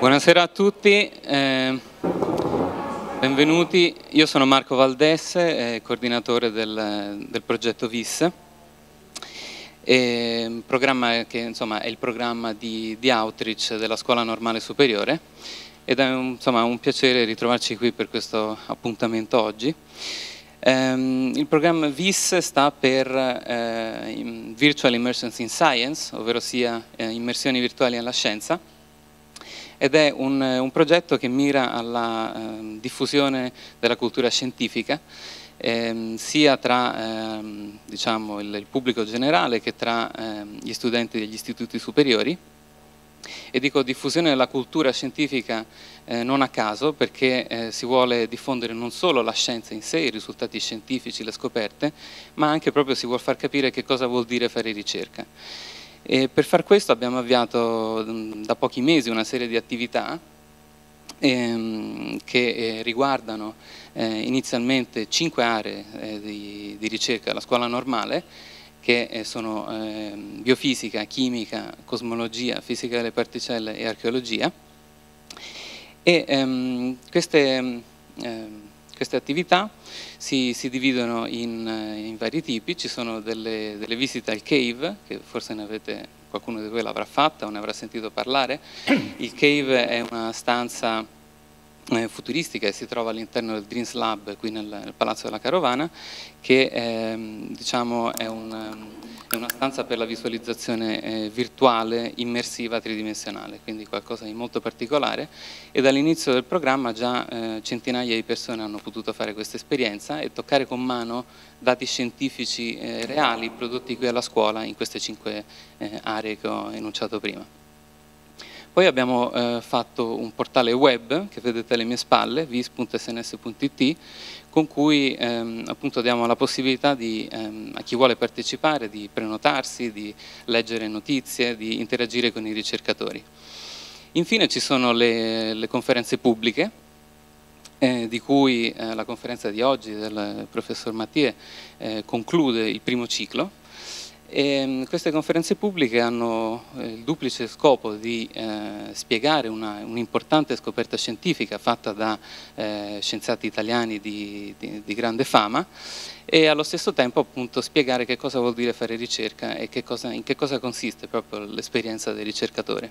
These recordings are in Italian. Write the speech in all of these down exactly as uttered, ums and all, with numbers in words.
Buonasera a tutti, eh, benvenuti. Io sono Marco Valdesse, eh, coordinatore del, del progetto V I S, e, programma che insomma, è il programma di, di outreach della Scuola Normale Superiore, ed è un, insomma, un piacere ritrovarci qui per questo appuntamento oggi. Um, il programma V I S sta per uh, Virtual Immersions in Science, ovvero sia uh, immersioni virtuali nella scienza, ed è un, un progetto che mira alla uh, diffusione della cultura scientifica, ehm, sia tra ehm, diciamo, il, il pubblico generale che tra ehm, gli studenti degli istituti superiori. E dico diffusione della cultura scientifica eh, non a caso, perché eh, si vuole diffondere non solo la scienza in sé, i risultati scientifici, le scoperte, ma anche proprio si vuole far capire che cosa vuol dire fare ricerca. E per far questo abbiamo avviato da pochi mesi una serie di attività ehm, che eh, riguardano eh, inizialmente cinque aree eh, di, di ricerca della scuola normale, che sono eh, biofisica, chimica, cosmologia, fisica delle particelle e archeologia. E ehm, queste, eh, queste attività si, si dividono in, in vari tipi. Ci sono delle, delle visite al cave, che forse ne avete, qualcuno di voi l'avrà fatta o ne avrà sentito parlare. Il cave è una stanza Eh, futuristica e si trova all'interno del Dreams Lab qui nel, nel Palazzo della Carovana, che ehm, diciamo è, un, è una stanza per la visualizzazione eh, virtuale immersiva tridimensionale, quindi qualcosa di molto particolare, e dall'inizio del programma già eh, centinaia di persone hanno potuto fare questa esperienza e toccare con mano dati scientifici eh, reali prodotti qui alla scuola in queste cinque eh, aree che ho enunciato prima. Poi abbiamo eh, fatto un portale web che vedete alle mie spalle, vis punto s n s punto i t, con cui ehm, appunto diamo la possibilità di, ehm, a chi vuole partecipare di prenotarsi, di leggere notizie, di interagire con i ricercatori. Infine ci sono le, le conferenze pubbliche, eh, di cui eh, la conferenza di oggi del professor Mattie eh, conclude il primo ciclo. E queste conferenze pubbliche hanno il duplice scopo di eh, spiegare un'importante scoperta scientifica fatta da eh, scienziati italiani di, di, di grande fama, e allo stesso tempo appunto spiegare che cosa vuol dire fare ricerca e che cosa, in che cosa consiste proprio l'esperienza del ricercatore.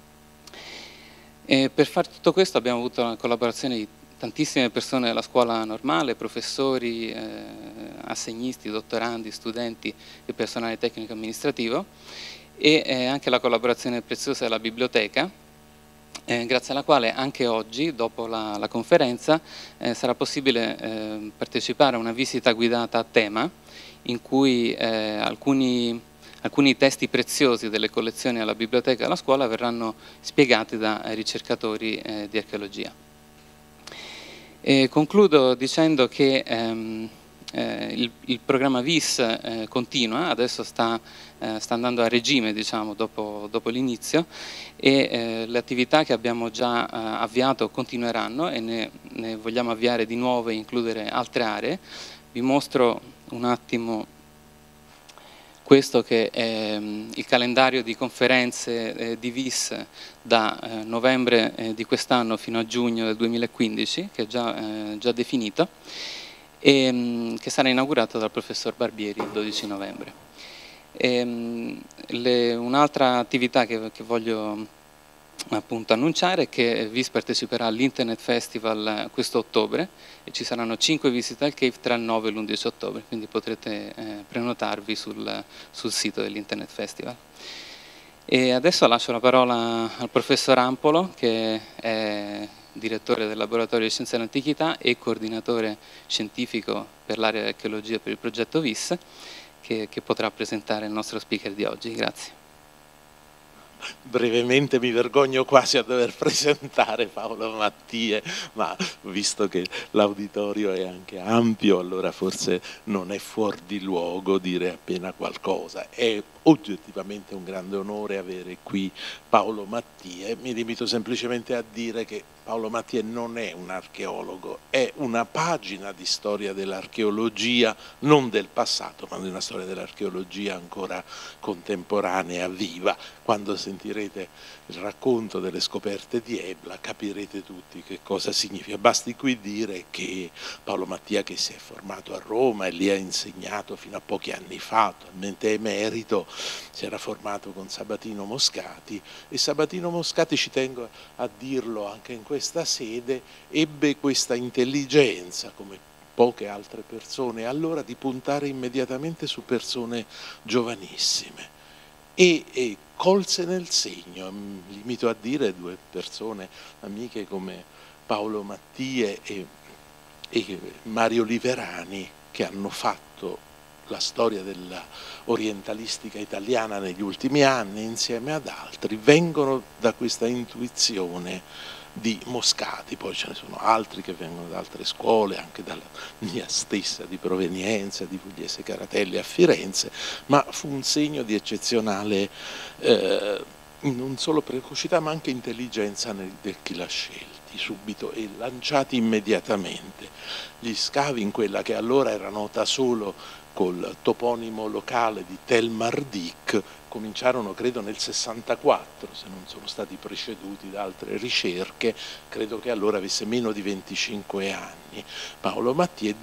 E per fare tutto questo abbiamo avuto la collaborazione di tantissime persone della scuola normale, professori, eh, assegnisti, dottorandi, studenti e personale tecnico amministrativo, e eh, anche la collaborazione preziosa della biblioteca, eh, grazie alla quale anche oggi, dopo la, la conferenza, eh, sarà possibile eh, partecipare a una visita guidata a tema, in cui eh, alcuni, alcuni testi preziosi delle collezioni alla biblioteca della scuola verranno spiegati da ricercatori eh, di archeologia. E concludo dicendo che ehm, eh, il, il programma V I S eh, continua, adesso sta, eh, sta andando a regime, diciamo, dopo, dopo l'inizio, e eh, le attività che abbiamo già eh, avviato continueranno, e ne, ne vogliamo avviare di nuove e includere altre aree. Vi mostro un attimo questo, che è um, il calendario di conferenze eh, di V I S da eh, novembre eh, di quest'anno fino a giugno del duemilaquindici, che è già, eh, già definito, e um, che sarà inaugurato dal professor Barbieri il dodici novembre. Um, Un'altra attività che, che voglio appunto annunciare è che V I S parteciperà all'Internet Festival questo ottobre, e ci saranno cinque visite al cave tra il nove e l'undici ottobre, quindi potrete eh, prenotarvi sul, sul sito dell'Internet Festival. E adesso lascio la parola al professor Ampolo, che è direttore del Laboratorio di Scienze dell'Antichità e coordinatore scientifico per l'area di archeologia per il progetto V I S, che, che potrà presentare il nostro speaker di oggi. Grazie. Brevemente, mi vergogno quasi a dover presentare Paolo Mattie, ma visto che l'auditorio è anche ampio, allora forse non è fuor di luogo dire appena qualcosa. È oggettivamente un grande onore avere qui Paolo Mattie. Mi limito semplicemente a dire che Paolo Mattie non è un archeologo, è una pagina di storia dell'archeologia, non del passato, ma di una storia dell'archeologia ancora contemporanea, viva. Quando sentirete il racconto delle scoperte di Ebla capirete tutti che cosa significa. Basti qui dire che Paolo Mattie, che si è formato a Roma e lì ha insegnato fino a pochi anni fa, attualmente è emerito, si era formato con Sabatino Moscati, e Sabatino Moscati, ci tengo a dirlo anche in questa sede, ebbe questa intelligenza, come poche altre persone allora, di puntare immediatamente su persone giovanissime e, e colse nel segno. Mi limito a dire due persone amiche come Paolo Mattie e, e Mario Liverani, che hanno fatto la storia dell'orientalistica italiana negli ultimi anni insieme ad altri, vengono da questa intuizione di Moscati. Poi ce ne sono altri che vengono da altre scuole, anche dalla mia stessa di provenienza, di Pugliese Caratelli a Firenze, ma fu un segno di eccezionale eh, non solo precocità ma anche intelligenza nel chi l'ha scelti subito e lanciati immediatamente. Gli scavi in quella che allora era nota solo col toponimo locale di Tel Mardik cominciarono credo nel sessantaquattro, se non sono stati preceduti da altre ricerche, credo che allora avesse meno di venticinque anni. Paolo Mattie,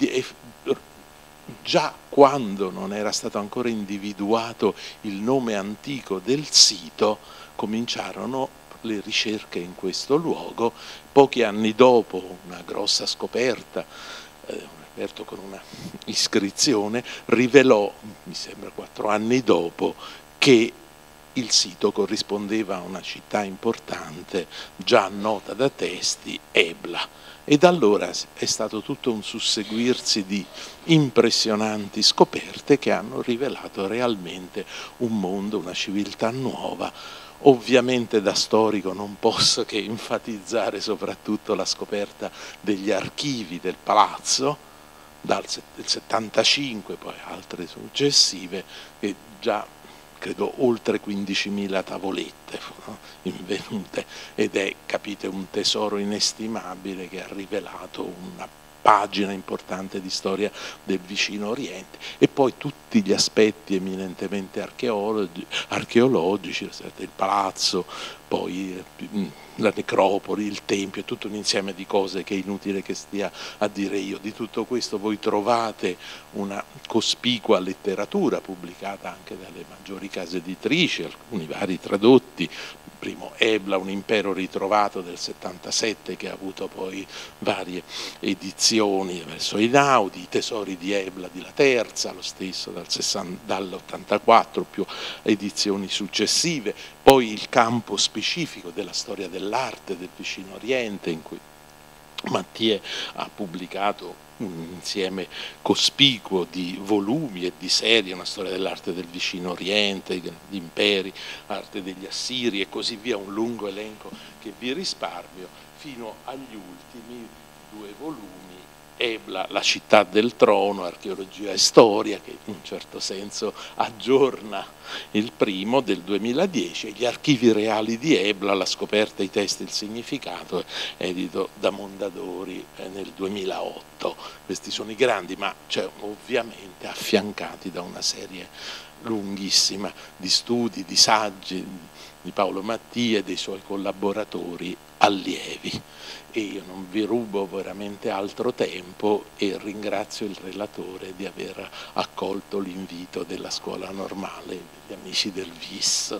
già quando non era stato ancora individuato il nome antico del sito, cominciarono le ricerche in questo luogo. Pochi anni dopo una grossa scoperta, eh, con una iscrizione, rivelò, mi sembra quattro anni dopo, che il sito corrispondeva a una città importante, già nota da testi, Ebla. E da allora è stato tutto un susseguirsi di impressionanti scoperte che hanno rivelato realmente un mondo, una civiltà nuova. Ovviamente da storico non posso che enfatizzare soprattutto la scoperta degli archivi del palazzo, dal settantacinque, poi altre successive, che già credo oltre quindicimila tavolette furono invenute, ed è, capite, un tesoro inestimabile che ha rivelato una pagina importante di storia del vicino Oriente. E poi tutti gli aspetti eminentemente archeologi, archeologici, il palazzo, poi la necropoli, il tempio, è tutto un insieme di cose che è inutile che stia a dire io. Di tutto questo voi trovate una cospicua letteratura pubblicata anche dalle maggiori case editrici, alcuni vari tradotti. Primo Ebla, un impero ritrovato del settantasette, che ha avuto poi varie edizioni verso Einaudi, i tesori di Ebla di La Terza, lo stesso dal dall'ottantaquattro, più edizioni successive, poi il campo specifico della storia dell'arte del vicino Oriente, in cui Mattie ha pubblicato un insieme cospicuo di volumi e di serie, una storia dell'arte del vicino Oriente, gli imperi, arte degli Assiri e così via, un lungo elenco che vi risparmio, fino agli ultimi due volumi, Ebla, la città del trono, archeologia e storia, che in un certo senso aggiorna il primo del duemiladieci, e gli archivi reali di Ebla, la scoperta, i testi e il significato, edito da Mondadori nel duemilaotto. Questi sono i grandi, ma cioè, ovviamente affiancati da una serie lunghissima di studi, di saggi di Paolo Mattie e dei suoi collaboratori allievi. E io non vi rubo veramente altro tempo e ringrazio il relatore di aver accolto l'invito della Scuola Normale, degli amici del V I S.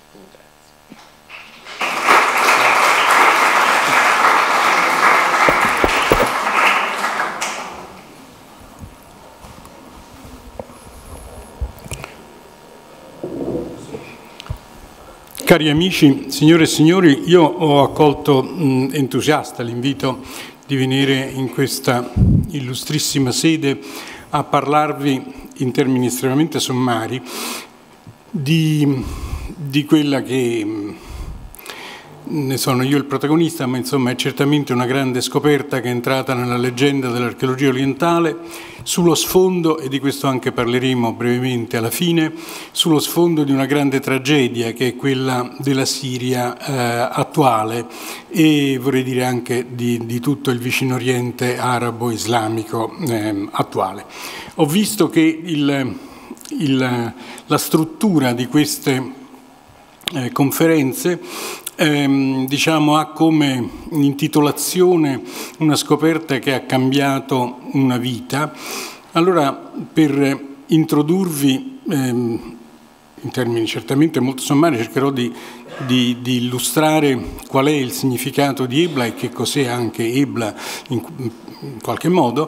Cari amici, signore e signori, io ho accolto mh, entusiasta l'invito di venire in questa illustrissima sede a parlarvi in termini estremamente sommari di, di quella che ne sono io il protagonista, ma insomma è certamente una grande scoperta che è entrata nella leggenda dell'archeologia orientale, sullo sfondo, e di questo anche parleremo brevemente alla fine, sullo sfondo di una grande tragedia che è quella della Siria eh, attuale e vorrei dire anche di, di tutto il vicino Oriente arabo-islamico eh, attuale. Ho visto che il, il, la struttura di queste eh, conferenze Ehm, diciamo, ha come intitolazione una scoperta che ha cambiato una vita. Allora, per introdurvi ehm, in termini certamente molto sommari, cercherò di, di, di illustrare qual è il significato di Ebla e che cos'è anche Ebla in, in qualche modo.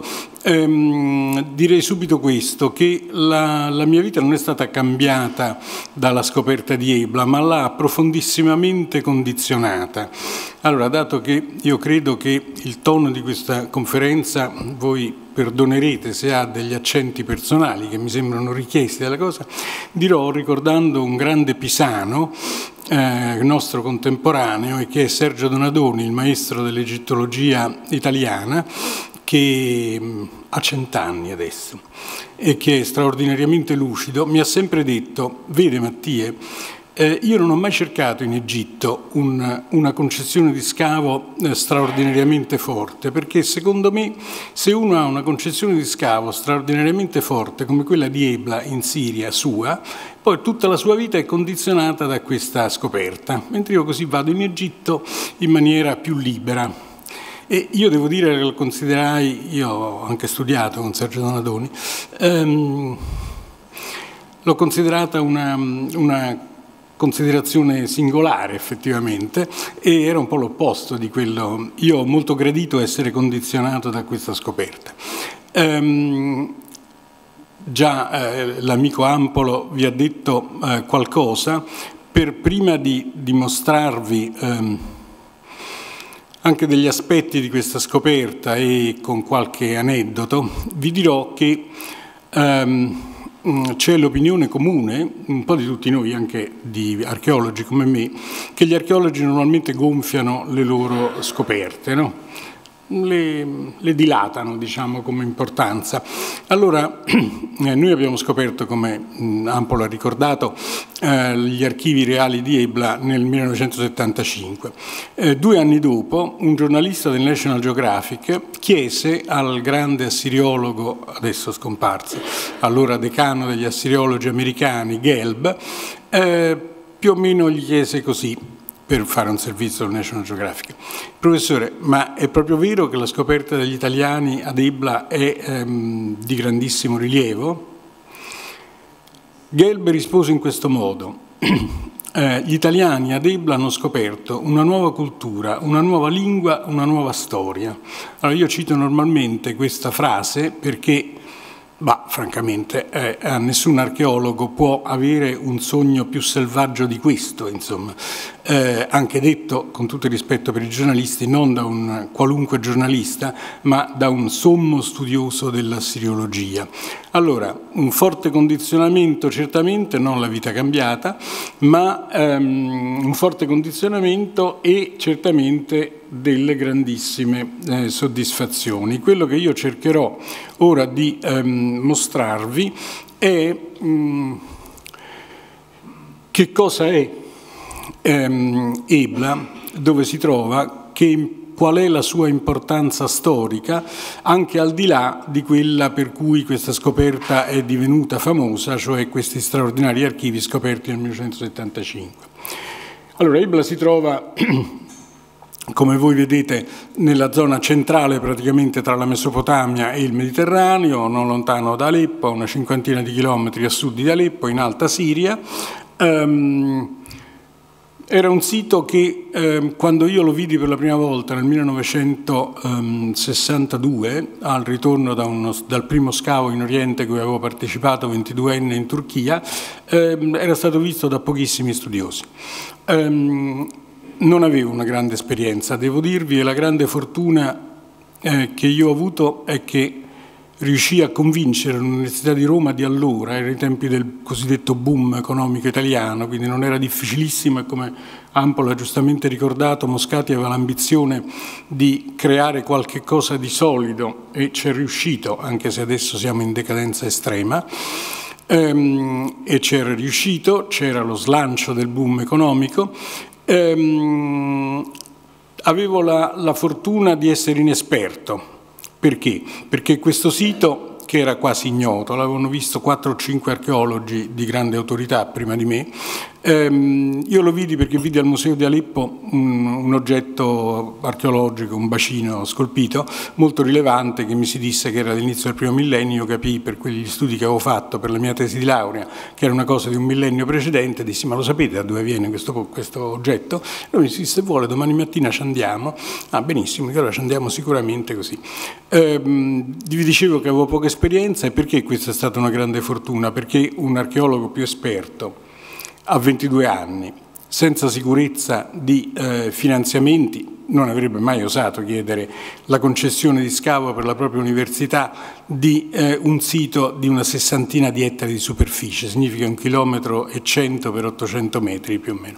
Ehm, direi subito questo, che la, la mia vita non è stata cambiata dalla scoperta di Ebla, ma l'ha profondissimamente condizionata. Allora, dato che io credo che il tono di questa conferenza, voi perdonerete se ha degli accenti personali che mi sembrano richiesti dalla cosa, dirò ricordando un grande pisano, eh, nostro contemporaneo, e che è Sergio Donadoni, il maestro dell'egittologia italiana, che ha cent'anni adesso e che è straordinariamente lucido. Mi ha sempre detto: vede Mattie, Eh, io non ho mai cercato in Egitto un, una concezione di scavo eh, straordinariamente forte, perché secondo me se uno ha una concezione di scavo straordinariamente forte come quella di Ebla in Siria sua, poi tutta la sua vita è condizionata da questa scoperta, mentre io così vado in Egitto in maniera più libera. E io devo dire che lo considerai, io ho anche studiato con Sergio Donadoni, ehm, l'ho considerata una, una considerazione singolare effettivamente, e era un po' l'opposto di quello. Io ho molto gradito essere condizionato da questa scoperta. Ehm, già eh, l'amico Ampolo vi ha detto eh, qualcosa. Per prima di dimostrarvi ehm, anche degli aspetti di questa scoperta e con qualche aneddoto, vi dirò che ehm, c'è l'opinione comune, un po' di tutti noi, anche di archeologi come me, che gli archeologi normalmente gonfiano le loro scoperte, no? le, le dilatano, diciamo, come importanza. Allora, eh, noi abbiamo scoperto, come Ampolo ha ricordato, eh, gli archivi reali di Ebla nel millenovecentosettantacinque. Eh, due anni dopo, un giornalista del National Geographic chiese al grande assiriologo, adesso scomparso, allora decano degli assiriologi americani, Gelb, eh, più o meno gli chiese così, per fare un servizio al National Geographic: professore, ma è proprio vero che la scoperta degli italiani ad Ebla è ehm, di grandissimo rilievo? Gelb rispose in questo modo: eh, gli italiani ad Ebla hanno scoperto una nuova cultura, una nuova lingua, una nuova storia. Allora, io cito normalmente questa frase perché, bah, francamente, eh, a nessun archeologo può avere un sogno più selvaggio di questo, insomma. Eh, anche detto, con tutto il rispetto per i giornalisti, non da un qualunque giornalista, ma da un sommo studioso dell'assiriologia. Allora, un forte condizionamento certamente, non la vita cambiata, ma ehm, un forte condizionamento e certamente delle grandissime eh, soddisfazioni. Quello che io cercherò ora di ehm, mostrarvi è mh, che cosa è ehm, Ebla, dove si trova, che qual è la sua importanza storica, anche al di là di quella per cui questa scoperta è divenuta famosa, cioè questi straordinari archivi scoperti nel millenovecentosettantacinque. Allora, Ebla si trova, come voi vedete, nella zona centrale, praticamente tra la Mesopotamia e il Mediterraneo, non lontano da Aleppo, a una cinquantina di chilometri a sud di Aleppo, in Alta Siria. Um, Era un sito che, eh, quando io lo vidi per la prima volta nel millenovecentosessantadue, al ritorno da uno, dal primo scavo in Oriente cui avevo partecipato, ventiduenne in Turchia, eh, era stato visto da pochissimi studiosi. Um, non avevo una grande esperienza, devo dirvi, e la grande fortuna eh, che io ho avuto è che riuscì a convincere l'Università di Roma di allora, era ai tempi del cosiddetto boom economico italiano, quindi non era difficilissimo, e come Ampola ha giustamente ricordato, Moscati aveva l'ambizione di creare qualche cosa di solido e ci è riuscito, anche se adesso siamo in decadenza estrema, ehm, e c'era riuscito, c'era lo slancio del boom economico. Ehm, avevo la, la fortuna di essere inesperto. Perché? Perché questo sito, che era quasi ignoto, l'avevano visto quattro o cinque archeologi di grande autorità prima di me, ehm, io lo vidi perché vidi al Museo di Aleppo un, un oggetto archeologico, un bacino scolpito, molto rilevante, che mi si disse che era all'inizio del primo millennio. Io capii per quegli studi che avevo fatto per la mia tesi di laurea che era una cosa di un millennio precedente. Dissi: ma lo sapete da dove viene questo, questo oggetto? Lui mi disse: se vuole domani mattina ci andiamo. Ah, benissimo, allora ci andiamo sicuramente. Così. Ehm, vi dicevo che avevo poca esperienza. E perché questa è stata una grande fortuna? Perché un archeologo più esperto a ventidue anni, senza sicurezza di eh, finanziamenti, non avrebbe mai osato chiedere la concessione di scavo per la propria università di eh, un sito di una sessantina di ettari di superficie, significa un chilometro e cento per ottocento metri più o meno.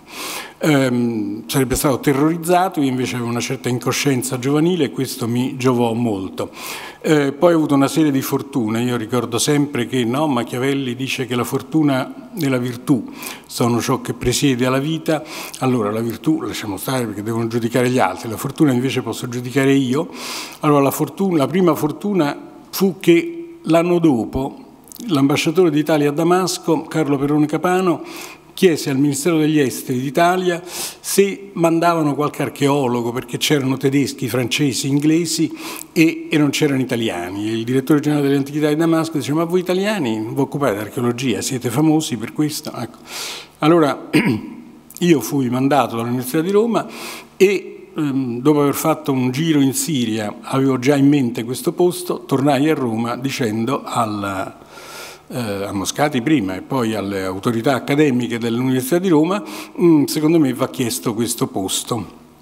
Ehm, sarebbe stato terrorizzato. Io invece avevo una certa incoscienza giovanile e questo mi giovò molto. Eh, poi ho avuto una serie di fortune. Io ricordo sempre che no, Machiavelli dice che la fortuna e la virtù sono ciò che presiede alla vita. Allora la virtù lasciamo stare perché devono giudicare gli altri, la fortuna invece posso giudicare io. Allora la, fortuna, la prima fortuna fu che l'anno dopo l'ambasciatore d'Italia a Damasco, Carlo Perrone Capano, chiese al Ministero degli Esteri d'Italia se mandavano qualche archeologo, perché c'erano tedeschi, francesi, inglesi e, e non c'erano italiani. Il direttore generale delle antichità di Damasco diceva: ma voi italiani non vi occupate di archeologia, siete famosi per questo? Ecco. Allora io fui mandato dall'Università di Roma e dopo aver fatto un giro in Siria, avevo già in mente questo posto, tornai a Roma dicendo al, eh, a Moscati prima e poi alle autorità accademiche dell'Università di Roma: secondo me va chiesto questo posto,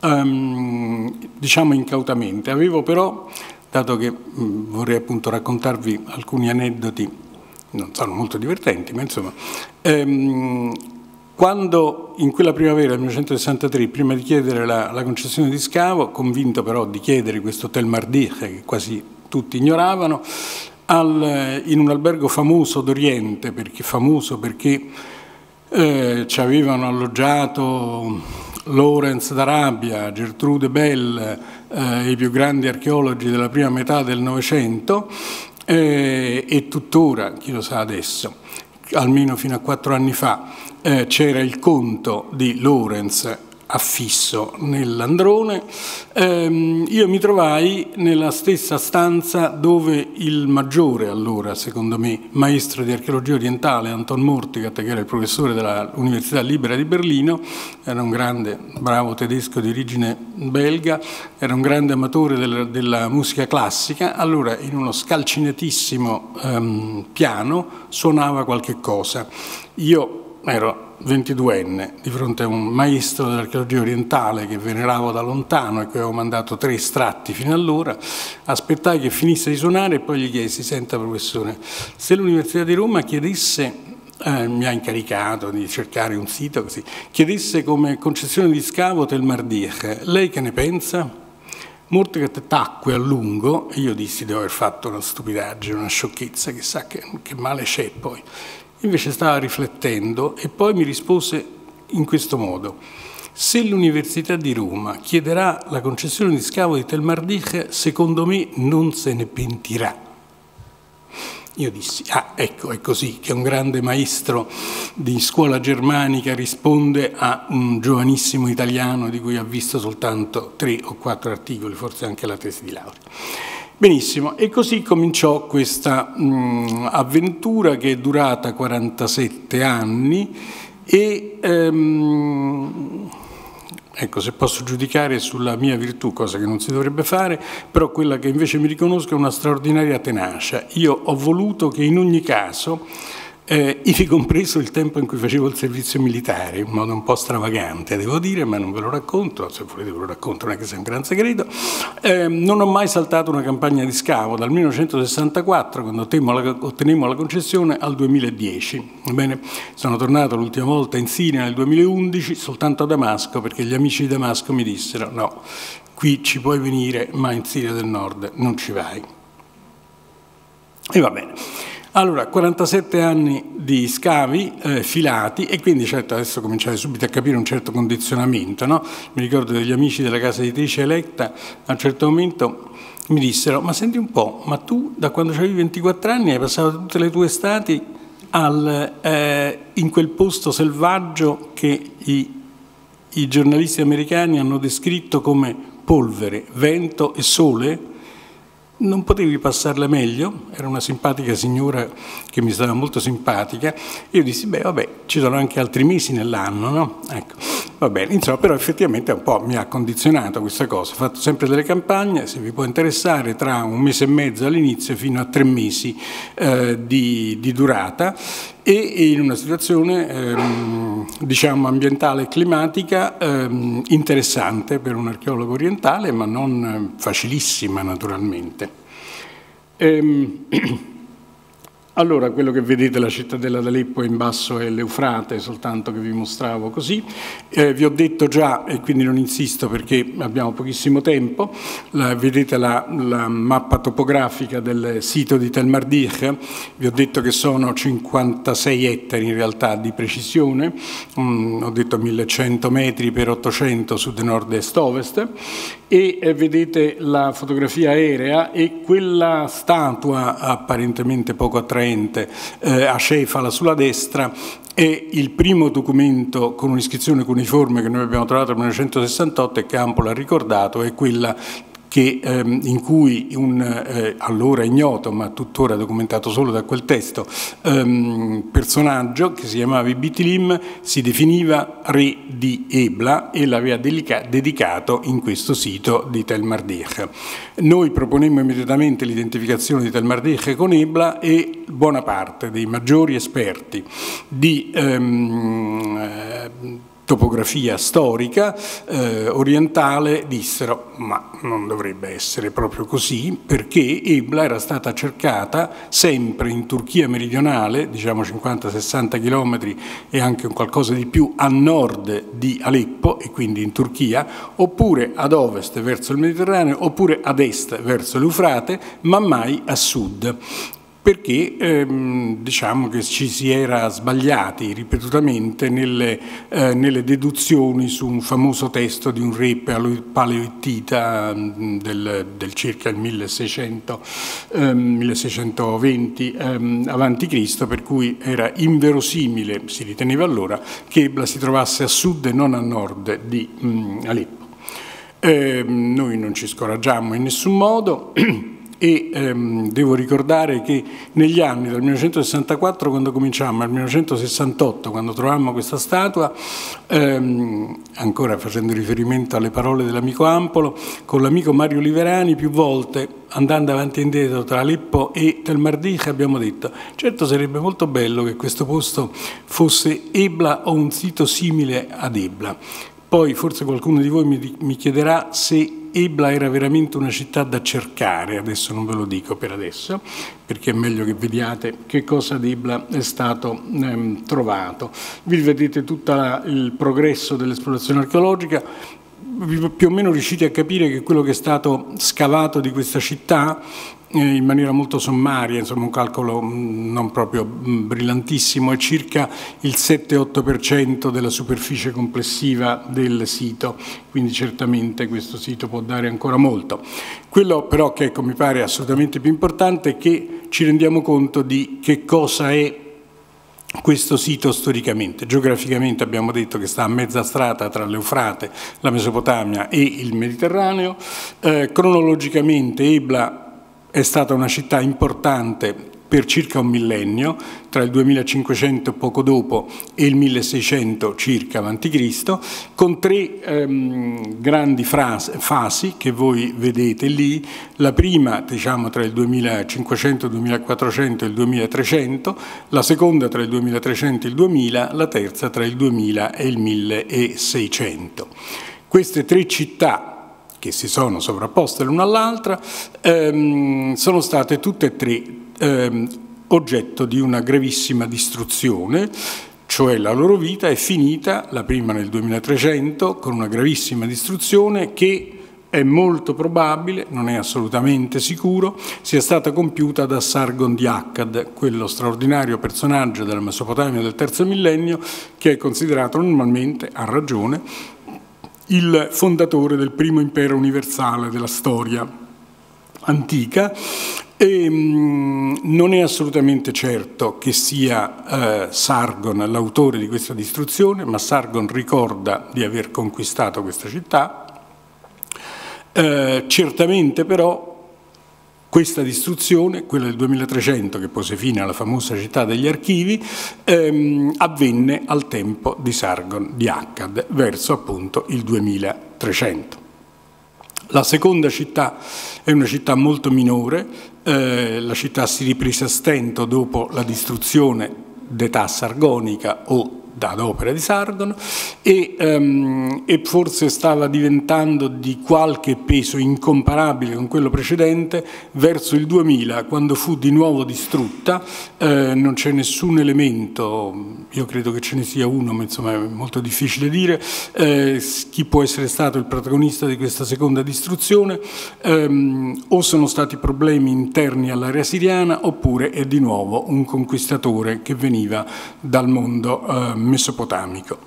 um, diciamo incautamente. Avevo però, dato che mh, vorrei appunto raccontarvi alcuni aneddoti, non sono molto divertenti, ma insomma, ehm, quando in quella primavera del millenovecentosessantatré, prima di chiedere la, la concessione di scavo, convinto però di chiedere questo Tel Mardikh, che quasi tutti ignoravano, al, in un albergo famoso d'Oriente, perché famoso perché eh, ci avevano alloggiato Lawrence d'Arabia, Gertrude Bell, eh, i più grandi archeologi della prima metà del Novecento, eh, e tuttora, chi lo sa adesso, almeno fino a quattro anni fa, Eh, c'era il conto di Lawrence affisso nell'Androne. Ehm, io mi trovai nella stessa stanza dove il maggiore, allora secondo me, maestro di archeologia orientale, Anton Mortigat, che era il professore dell'Università Libera di Berlino, era un grande, bravo tedesco di origine belga, era un grande amatore della, della musica classica. Allora in uno scalcinatissimo ehm, piano suonava qualche cosa. Io ero ventiduenne di fronte a un maestro dell'archeologia orientale che veneravo da lontano e che avevo mandato tre estratti fino allora. Aspettai che finisse di suonare e poi gli chiesi: senta professore, se l'Università di Roma chiedesse, eh, mi ha incaricato di cercare un sito così, chiedesse come concessione di scavo Tel Mardikh, lei che ne pensa? Mortigat tacque a lungo e io dissi: devo aver fatto una stupidaggine, una sciocchezza, chissà che, che male c'è poi. Invece stava riflettendo e poi mi rispose in questo modo: se l'Università di Roma chiederà la concessione di scavo di Tel Mardikh, secondo me non se ne pentirà. Io dissi: ah, ecco, è così che un grande maestro di scuola germanica risponde a un giovanissimo italiano di cui ha visto soltanto tre o quattro articoli, forse anche la tesi di laurea. Benissimo, e così cominciò questa mh, avventura che è durata quarantasette anni e ehm, ecco, se posso giudicare sulla mia virtù, cosa che non si dovrebbe fare, però quella che invece mi riconosco è una straordinaria tenacia. Io ho voluto che in ogni caso Eh, ivi compreso il tempo in cui facevo il servizio militare, in modo un po' stravagante, devo dire, ma non ve lo racconto, se volete ve lo racconto, non è che sia un gran segreto. Eh, non ho mai saltato una campagna di scavo, dal millenovecentosessantaquattro, quando ottenemmo la, ottenemmo la concessione, al duemiladieci. Bene, sono tornato l'ultima volta in Siria nel duemilaundici, soltanto a Damasco, perché gli amici di Damasco mi dissero no, qui ci puoi venire, ma in Siria del Nord non ci vai. E va bene. Allora, quarantasette anni di scavi eh, filati, e quindi certo adesso cominciate subito a capire un certo condizionamento, no? Mi ricordo degli amici della casa editrice Electa, a un certo momento mi dissero, ma senti un po', ma tu da quando avevi ventiquattro anni hai passato tutte le tue estati al, eh, in quel posto selvaggio che i, i giornalisti americani hanno descritto come polvere, vento e sole? Non potevi passarla meglio? Era una simpatica signora che mi stava molto simpatica. Io dissi, beh, vabbè, ci sono anche altri mesi nell'anno, no? Ecco, va bene. Insomma, però effettivamente un po' mi ha condizionato questa cosa. Ho fatto sempre delle campagne, se vi può interessare, tra un mese e mezzo all'inizio fino a tre mesi eh, di, di durata, e in una situazione ehm, diciamo ambientale e climatica ehm, interessante per un archeologo orientale, ma non facilissima naturalmente. Ehm, Allora, quello che vedete, la cittadella d'Aleppo in basso è l'Eufrate, soltanto che vi mostravo così. Eh, vi ho detto già, e quindi non insisto perché abbiamo pochissimo tempo, la, vedete la, la mappa topografica del sito di Tel Mardikh, vi ho detto che sono cinquantasei ettari in realtà di precisione, um, ho detto millecento metri per ottocento sud, nord, est, ovest, e eh, vedete la fotografia aerea e quella statua apparentemente poco attraente Eh, acefala sulla destra è il primo documento con un'iscrizione cuneiforme che noi abbiamo trovato nel millenovecentosessantotto e che Ampola ha ricordato, è quella che, ehm, in cui un eh, allora ignoto, ma tuttora documentato solo da quel testo, ehm, personaggio che si chiamava Ibitilim si definiva re di Ebla e l'aveva dedicato in questo sito di Tel Mardikh. Noi proponemmo immediatamente l'identificazione di Tel Mardikh con Ebla e buona parte dei maggiori esperti di ehm, eh, topografia storica eh, orientale dissero ma non dovrebbe essere proprio così, perché Ebla era stata cercata sempre in Turchia meridionale, diciamo cinquanta sessanta chilometri e anche un qualcosa di più a nord di Aleppo e quindi in Turchia, oppure ad ovest verso il Mediterraneo, oppure ad est verso l'Eufrate, ma mai a sud. Perché ehm, diciamo che ci si era sbagliati ripetutamente nelle, eh, nelle deduzioni su un famoso testo di un re paleoittita del, del circa il milleseicento, ehm, milleseicentoventi ehm, avanti Cristo, per cui era inverosimile, si riteneva allora, che Ebla si trovasse a sud e non a nord di mh, Aleppo. Eh, noi non ci scoraggiammo in nessun modo. E ehm, devo ricordare che negli anni dal millenovecentosessantaquattro quando cominciamo al millenovecentosessantotto quando trovammo questa statua, ehm, ancora facendo riferimento alle parole dell'amico Ampolo, con l'amico Mario Liverani più volte andando avanti e indietro tra Aleppo e Tel Mardikh abbiamo detto certo sarebbe molto bello che questo posto fosse Ebla o un sito simile ad Ebla. Poi forse qualcuno di voi mi, mi chiederà se Ebla era veramente una città da cercare, adesso non ve lo dico per adesso, perché è meglio che vediate che cosa ad Ebla è stato ehm, trovato. Vi vedete tutto il progresso dell'esplorazione archeologica, più o meno riuscite a capire che quello che è stato scavato di questa città in maniera molto sommaria, insomma un calcolo non proprio brillantissimo, è circa il sette otto per cento della superficie complessiva del sito, quindi certamente questo sito può dare ancora molto. Quello però che ecco, mi pare assolutamente più importante è che ci rendiamo conto di che cosa è questo sito storicamente. Geograficamente abbiamo detto che sta a mezza strada tra l'Eufrate, la Mesopotamia e il Mediterraneo. Eh, cronologicamente Ebla è stata una città importante per circa un millennio, tra il duemilacinquecento poco dopo e il milleseicento circa avanti Cristo, con tre ehm, grandi frasi, fasi che voi vedete lì. La prima, diciamo, tra il duemilacinquecento, il duemilaquattrocento e il duemilatrecento, la seconda tra il duemilatrecento e il duemila, la terza tra il duemila e il milleseicento. Queste tre città, che si sono sovrapposte l'una all'altra, ehm, sono state tutte e tre ehm, oggetto di una gravissima distruzione, cioè la loro vita è finita, la prima nel duemilatrecento, con una gravissima distruzione che è molto probabile, non è assolutamente sicuro, sia stata compiuta da Sargon di Akkad, quello straordinario personaggio della Mesopotamia del terzo millennio, che è considerato normalmente, a ragione, il fondatore del primo impero universale della storia antica, e mh, non è assolutamente certo che sia eh, Sargon l'autore di questa distruzione, ma Sargon ricorda di aver conquistato questa città. Eh, certamente però questa distruzione, quella del duemilatrecento, che pose fine alla famosa città degli archivi, ehm, avvenne al tempo di Sargon di Akkad, verso appunto il duemilatrecento. La seconda città è una città molto minore, eh, la città si riprese a stento dopo la distruzione d'età sargonica o ad opera di Sargon, e, um, e forse stava diventando di qualche peso incomparabile con quello precedente verso il duemila, quando fu di nuovo distrutta. Eh, non c'è nessun elemento, io credo che ce ne sia uno, ma insomma è molto difficile dire, eh, chi può essere stato il protagonista di questa seconda distruzione. Um, o sono stati problemi interni all'area siriana, oppure è di nuovo un conquistatore che veniva dal mondo uh, mesopotamico.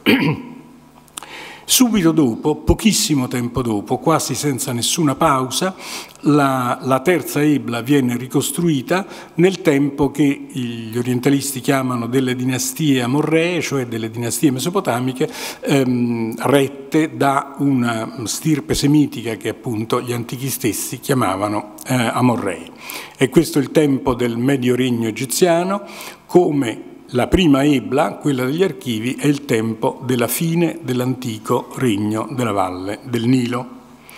Subito dopo, pochissimo tempo dopo, quasi senza nessuna pausa, la, la terza Ebla viene ricostruita nel tempo che gli orientalisti chiamano delle dinastie amorree, cioè delle dinastie mesopotamiche, ehm, rette da una stirpe semitica che appunto gli antichi stessi chiamavano eh, amorrei. E questo è il tempo del Medio Regno egiziano. Come la prima Ebla, quella degli archivi, è il tempo della fine dell'antico regno della valle del Nilo.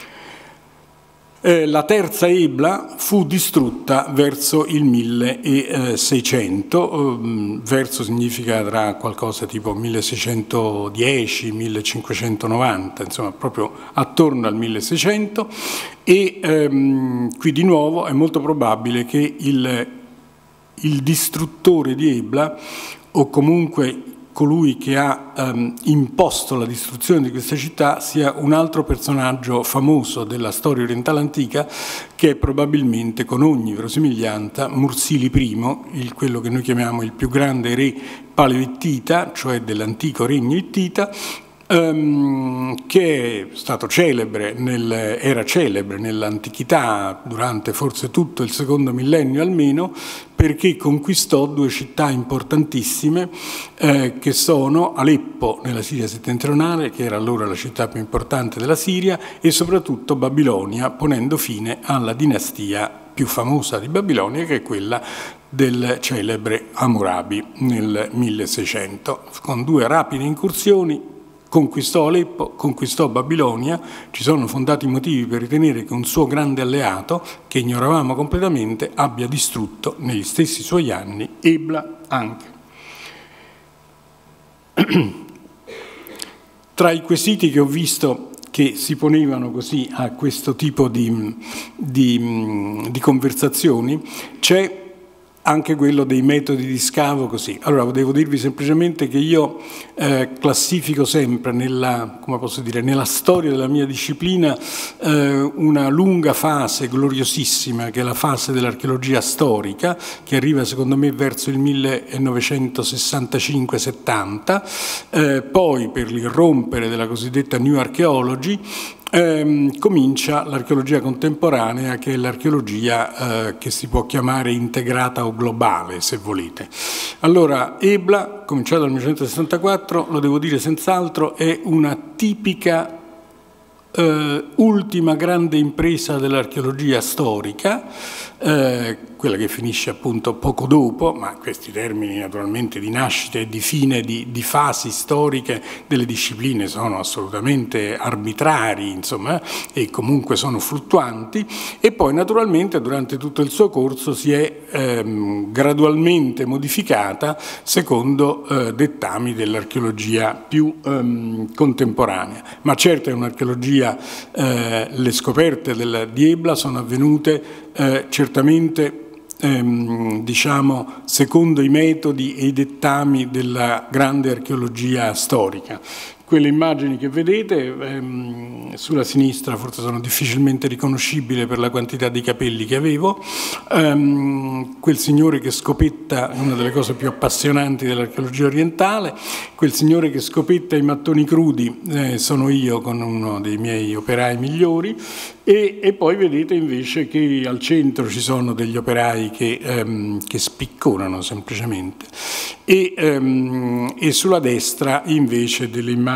Eh, la terza Ebla fu distrutta verso il milleseicento, eh, verso significa tra qualcosa tipo milleseicentodieci millecinquecentonovanta, insomma proprio attorno al milleseicento, e ehm, qui di nuovo è molto probabile che il il distruttore di Ebla, o comunque colui che ha um, imposto la distruzione di questa città, sia un altro personaggio famoso della storia orientale antica, che è probabilmente, con ogni verosimiglianza, Mursili primo, il, quello che noi chiamiamo il più grande re paleoittita, cioè dell'antico regno ittita, Um, che è stato celebre, nel, era celebre nell'antichità durante forse tutto il secondo millennio almeno, perché conquistò due città importantissime eh, che sono Aleppo nella Siria settentrionale, che era allora la città più importante della Siria, e soprattutto Babilonia, ponendo fine alla dinastia più famosa di Babilonia, che è quella del celebre Hammurabi nel milleseicento. Con due rapide incursioni conquistò Aleppo, conquistò Babilonia. Ci sono fondati motivi per ritenere che un suo grande alleato, che ignoravamo completamente, abbia distrutto negli stessi suoi anni Ebla anche. Tra i quesiti che ho visto che si ponevano così a questo tipo di, di, di conversazioni c'è anche quello dei metodi di scavo così. Allora, devo dirvi semplicemente che io eh, classifico sempre nella, come posso dire, nella storia della mia disciplina eh, una lunga fase gloriosissima, che è la fase dell'archeologia storica, che arriva secondo me verso il millenovecentosessantacinque settanta, eh, poi per l'irrompere della cosiddetta New Archaeology, Eh, comincia l'archeologia contemporanea, che è l'archeologia eh, che si può chiamare integrata o globale, se volete. Allora, Ebla, cominciato nel millenovecentosessantaquattro, lo devo dire senz'altro, è una tipica eh, ultima grande impresa dell'archeologia storica, eh, quella che finisce appunto poco dopo, ma questi termini naturalmente di nascita e di fine di, di fasi storiche delle discipline sono assolutamente arbitrari, insomma, e comunque sono fluttuanti, e poi naturalmente durante tutto il suo corso si è ehm, gradualmente modificata secondo eh, dettami dell'archeologia più ehm, contemporanea. Ma certo è un'archeologia, eh, le scoperte del, di Ebla sono avvenute eh, certamente ehm, diciamo secondo i metodi e i dettami della grande archeologia storica. Quelle immagini che vedete ehm, sulla sinistra forse sono difficilmente riconoscibili per la quantità di capelli che avevo. Ehm, quel signore che scopetta, una delle cose più appassionanti dell'archeologia orientale, quel signore che scopetta i mattoni crudi eh, sono io con uno dei miei operai migliori, e, e poi vedete invece che al centro ci sono degli operai che, ehm, che spicconano semplicemente, e, ehm, e sulla destra invece delle immagini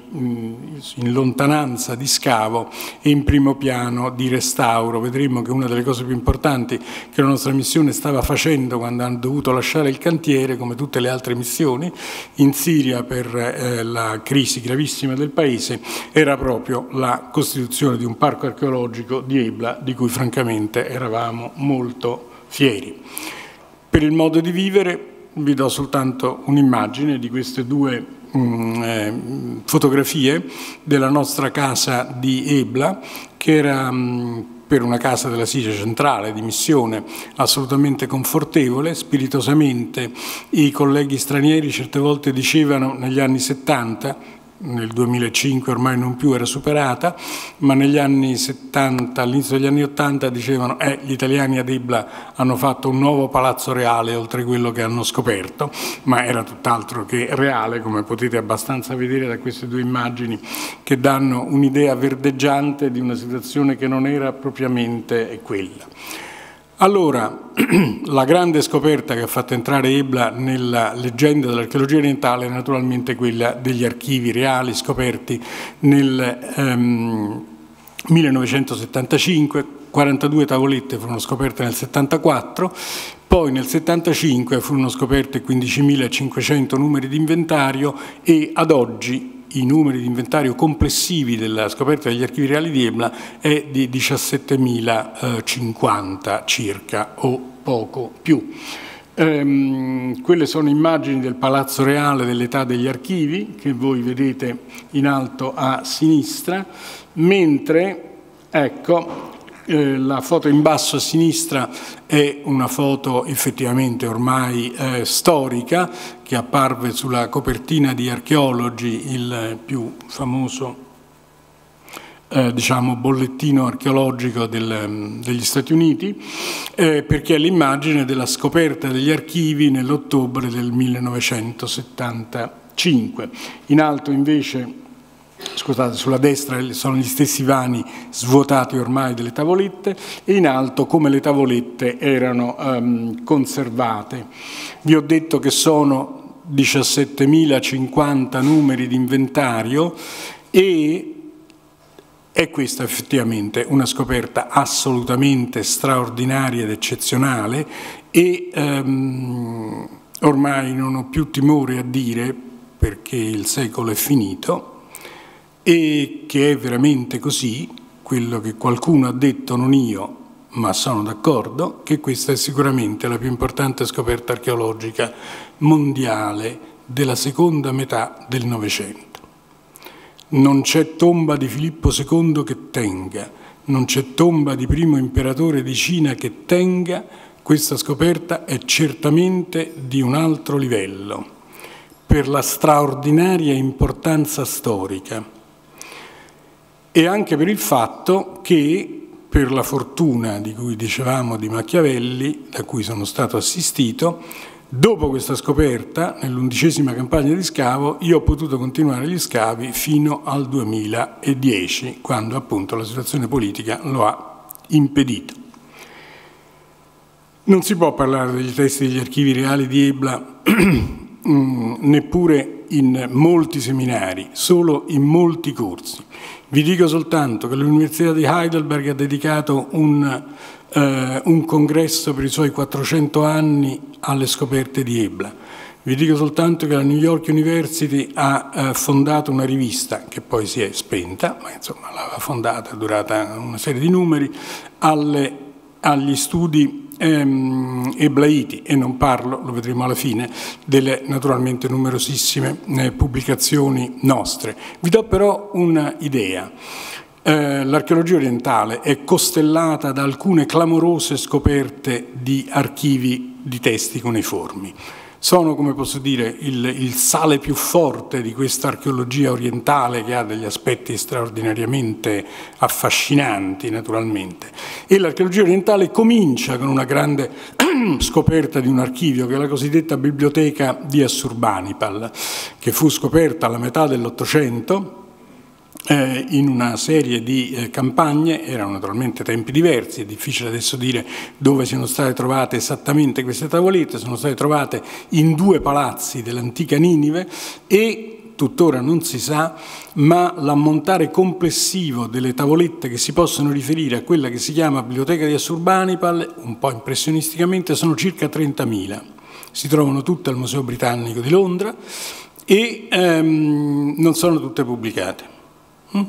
in lontananza di scavo e in primo piano di restauro. Vedremo che una delle cose più importanti che la nostra missione stava facendo quando hanno dovuto lasciare il cantiere, come tutte le altre missioni in Siria per eh, la crisi gravissima del paese, era proprio la costituzione di un parco archeologico di Ebla, di cui francamente eravamo molto fieri. Per il modo di vivere vi do soltanto un'immagine di queste due Eh, fotografie della nostra casa di Ebla, che era mh, per una casa della Siria centrale di missione assolutamente confortevole. Spiritosamente i colleghi stranieri certe volte dicevano negli anni settanta, nel duemilacinque ormai non più era superata, ma negli anni settanta, all'inizio degli anni ottanta dicevano eh, gli italiani ad Ebla hanno fatto un nuovo palazzo reale oltre quello che hanno scoperto, ma era tutt'altro che reale, come potete abbastanza vedere da queste due immagini che danno un'idea verdeggiante di una situazione che non era propriamente quella. Allora, la grande scoperta che ha fatto entrare Ebla nella leggenda dell'archeologia orientale è naturalmente quella degli archivi reali scoperti nel ehm, millenovecentosettantacinque, quarantadue tavolette furono scoperte nel settantaquattro, poi nel settantacinque furono scoperte quindicimilacinquecento numeri di inventario, e ad oggi i numeri di inventario complessivi della scoperta degli archivi reali di Ebla è di diciassettemilacinquanta circa, o poco più. Ehm, quelle sono immagini del Palazzo Reale dell'età degli archivi, che voi vedete in alto a sinistra, mentre, ecco, Eh, la foto in basso a sinistra è una foto effettivamente ormai eh, storica, che apparve sulla copertina di Archaeology, il più famoso eh, diciamo, bollettino archeologico del, degli Stati Uniti, eh, perché è l'immagine della scoperta degli archivi nell'ottobre del millenovecentosettantacinque. In alto invece, scusate, sulla destra sono gli stessi vani svuotati ormai delle tavolette, e in alto come le tavolette erano um, conservate. Vi ho detto che sono diciassettemilacinquanta numeri di inventario, e è questa effettivamente una scoperta assolutamente straordinaria ed eccezionale, e um, ormai non ho più timore a dire, perché il secolo è finito, e che è veramente così, quello che qualcuno ha detto, non io, ma sono d'accordo, che questa è sicuramente la più importante scoperta archeologica mondiale della seconda metà del Novecento. Non c'è tomba di Filippo secondo che tenga, non c'è tomba di primo imperatore di Cina che tenga, questa scoperta è certamente di un altro livello, per la straordinaria importanza storica, e anche per il fatto che, per la fortuna di cui dicevamo di Machiavelli, da cui sono stato assistito, dopo questa scoperta, nell'undicesima campagna di scavo, io ho potuto continuare gli scavi fino al duemiladieci, quando appunto la situazione politica lo ha impedito. Non si può parlare degli testi degli archivi reali di Ebla neppure in molti seminari, solo in molti corsi. Vi dico soltanto che l'Università di Heidelberg ha dedicato un, eh, un congresso per i suoi quattrocento anni alle scoperte di Ebla. Vi dico soltanto che la New York University ha eh, fondato una rivista, che poi si è spenta, ma insomma l'aveva fondata, è durata una serie di numeri, alle, agli studi ehm, eblaiti, e non parlo, lo vedremo alla fine, delle naturalmente numerosissime eh, pubblicazioni nostre. Vi do però un'idea. Eh, l'archeologia orientale è costellata da alcune clamorose scoperte di archivi di testi cuneiformi. Sono, come posso dire, il, il sale più forte di questa archeologia orientale, che ha degli aspetti straordinariamente affascinanti, naturalmente. E l'archeologia orientale comincia con una grande scoperta di un archivio, che è la cosiddetta biblioteca di Assurbanipal, che fu scoperta alla metà dell'Ottocento, Eh, in una serie di eh, campagne. Erano naturalmente tempi diversi, è difficile adesso dire dove siano state trovate esattamente queste tavolette. Sono state trovate in due palazzi dell'antica Ninive e tuttora non si sa, ma l'ammontare complessivo delle tavolette che si possono riferire a quella che si chiama Biblioteca di Assurbanipal, un po' impressionisticamente, sono circa trentamila. Si trovano tutte al Museo Britannico di Londra e ehm, non sono tutte pubblicate. Un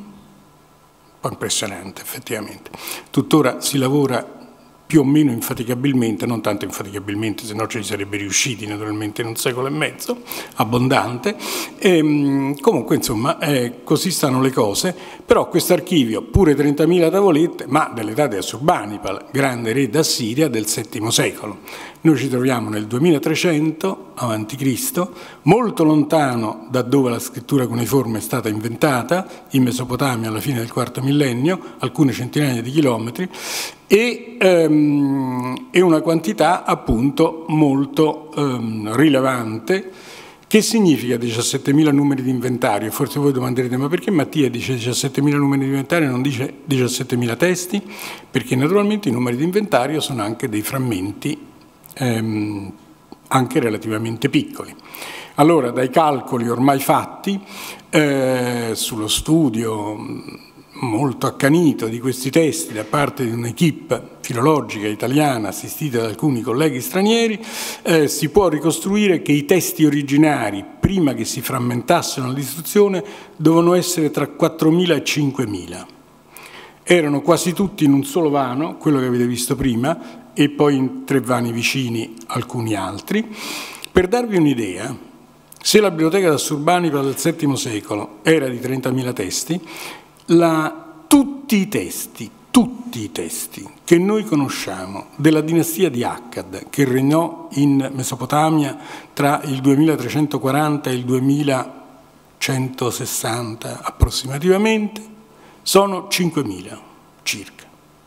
po' impressionante, effettivamente. Tuttora si lavora più o meno infaticabilmente, non tanto infaticabilmente, se no ci sarebbe riusciti naturalmente in un secolo e mezzo, abbondante. E, comunque, insomma, eh, così stanno le cose. Però questo archivio, pure trentamila tavolette, ma dell'età di Assurbanipal, grande re d'Assiria del settimo secolo. Noi ci troviamo nel duemilatrecento avanti Cristo, molto lontano da dove la scrittura cuneiforme è stata inventata, in Mesopotamia alla fine del quarto millennio, alcune centinaia di chilometri, e, ehm, e una quantità appunto molto ehm, rilevante. Che significa diciassettemila numeri di inventario? Forse voi domanderete, ma perché Mattia dice diciassettemila numeri di inventario e non dice diciassettemila testi? Perché naturalmente i numeri di inventario sono anche dei frammenti ehm, anche relativamente piccoli. Allora, dai calcoli ormai fatti eh, sullo studio molto accanito di questi testi da parte di un'equipe filologica italiana assistita da alcuni colleghi stranieri, eh, si può ricostruire che i testi originari, prima che si frammentassero nell'istruzione, dovevano essere tra quattromila e cinquemila. Erano quasi tutti in un solo vano, quello che avete visto prima, e poi in tre vani vicini alcuni altri. Per darvi un'idea, se la biblioteca d'Assurbanipal del settimo secolo era di trentamila testi, La, tutti i testi, tutti i testi che noi conosciamo della dinastia di Akkad, che regnò in Mesopotamia tra il duemilatrecentoquaranta e il duemilacentosessanta approssimativamente, sono cinquemila circa.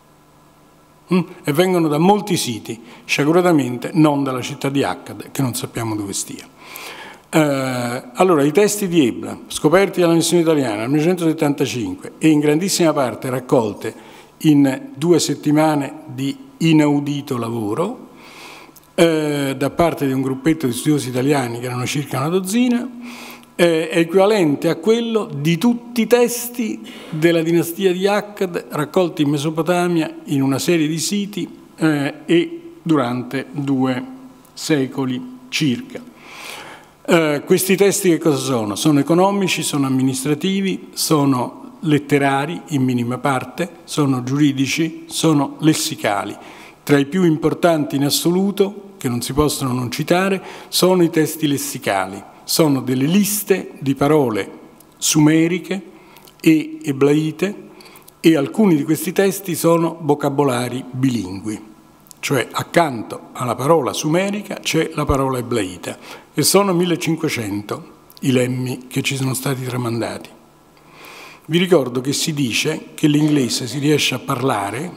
Mm? E vengono da molti siti, sciaguratamente non dalla città di Akkad, che non sappiamo dove stia. Uh, allora, i testi di Ebla, scoperti dalla missione italiana nel millenovecentosettantacinque e in grandissima parte raccolte in due settimane di inaudito lavoro uh, da parte di un gruppetto di studiosi italiani che erano circa una dozzina, uh, è equivalente a quello di tutti i testi della dinastia di Akkad raccolti in Mesopotamia in una serie di siti uh, e durante due secoli circa. Uh, questi testi che cosa sono? Sono economici, sono amministrativi, sono letterari in minima parte, sono giuridici, sono lessicali. Tra i più importanti in assoluto, che non si possono non citare, sono i testi lessicali. Sono delle liste di parole sumeriche e eblaite e alcuni di questi testi sono vocabolari bilingui. Cioè accanto alla parola sumerica c'è la parola eblaita e sono millecinquecento i lemmi che ci sono stati tramandati. Vi ricordo che si dice che l'inglese si riesce a parlare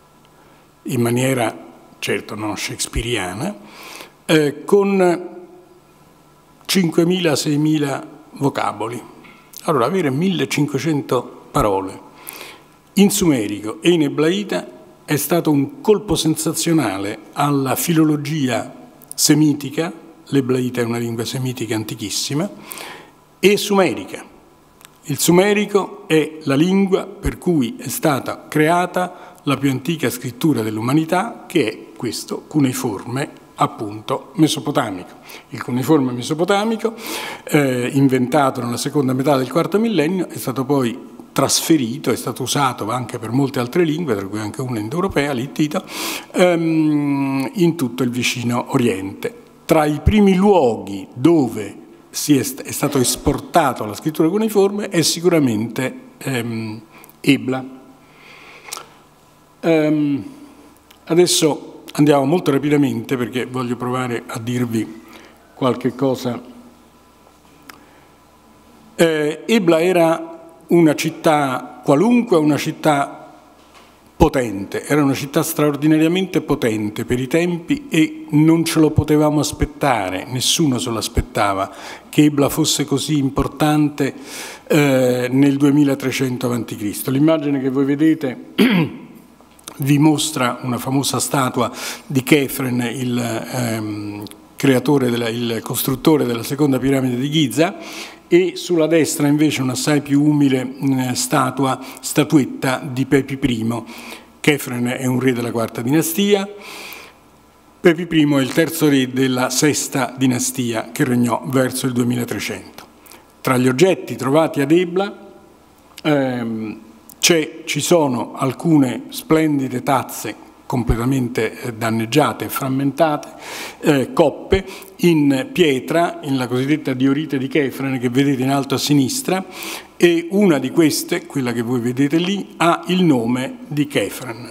in maniera, certo non shakespeariana, eh, con cinquemila seimila vocaboli. Allora avere millecinquecento parole in sumerico e in eblaita è stato un colpo sensazionale alla filologia semitica. L'eblaita è una lingua semitica antichissima, e sumerica. Il sumerico è la lingua per cui è stata creata la più antica scrittura dell'umanità, che è questo cuneiforme, appunto mesopotamico. Il cuneiforme mesopotamico, eh, inventato nella seconda metà del quarto millennio, è stato poi trasferito, è stato usato anche per molte altre lingue, tra cui anche una indoeuropea, l'ittito, ehm, in tutto il vicino Oriente. Tra i primi luoghi dove si è, è stato esportato la scrittura cuneiforme è sicuramente ehm, Ebla. Ehm, adesso andiamo molto rapidamente perché voglio provare a dirvi qualche cosa. Eh, Ebla era una città qualunque, una città potente, era una città straordinariamente potente per i tempi e non ce lo potevamo aspettare, nessuno se lo aspettava che Ebla fosse così importante eh, nel duemilatrecento avanti Cristo. L'immagine che voi vedete vi mostra una famosa statua di Chefren, il ehm, creatore, della, il costruttore della seconda piramide di Giza, e sulla destra invece un'assai più umile eh, statua, statuetta di Pepi I. Chefren è un re della quarta dinastia, Pepi I è il terzo re della sesta dinastia che regnò verso il duemilatrecento. Tra gli oggetti trovati ad Ebla ehm, ci sono alcune splendide tazze completamente danneggiate e frammentate, eh, coppe in pietra, in la cosiddetta diorite di Chefren che vedete in alto a sinistra, e una di queste, quella che voi vedete lì, ha il nome di Chefren.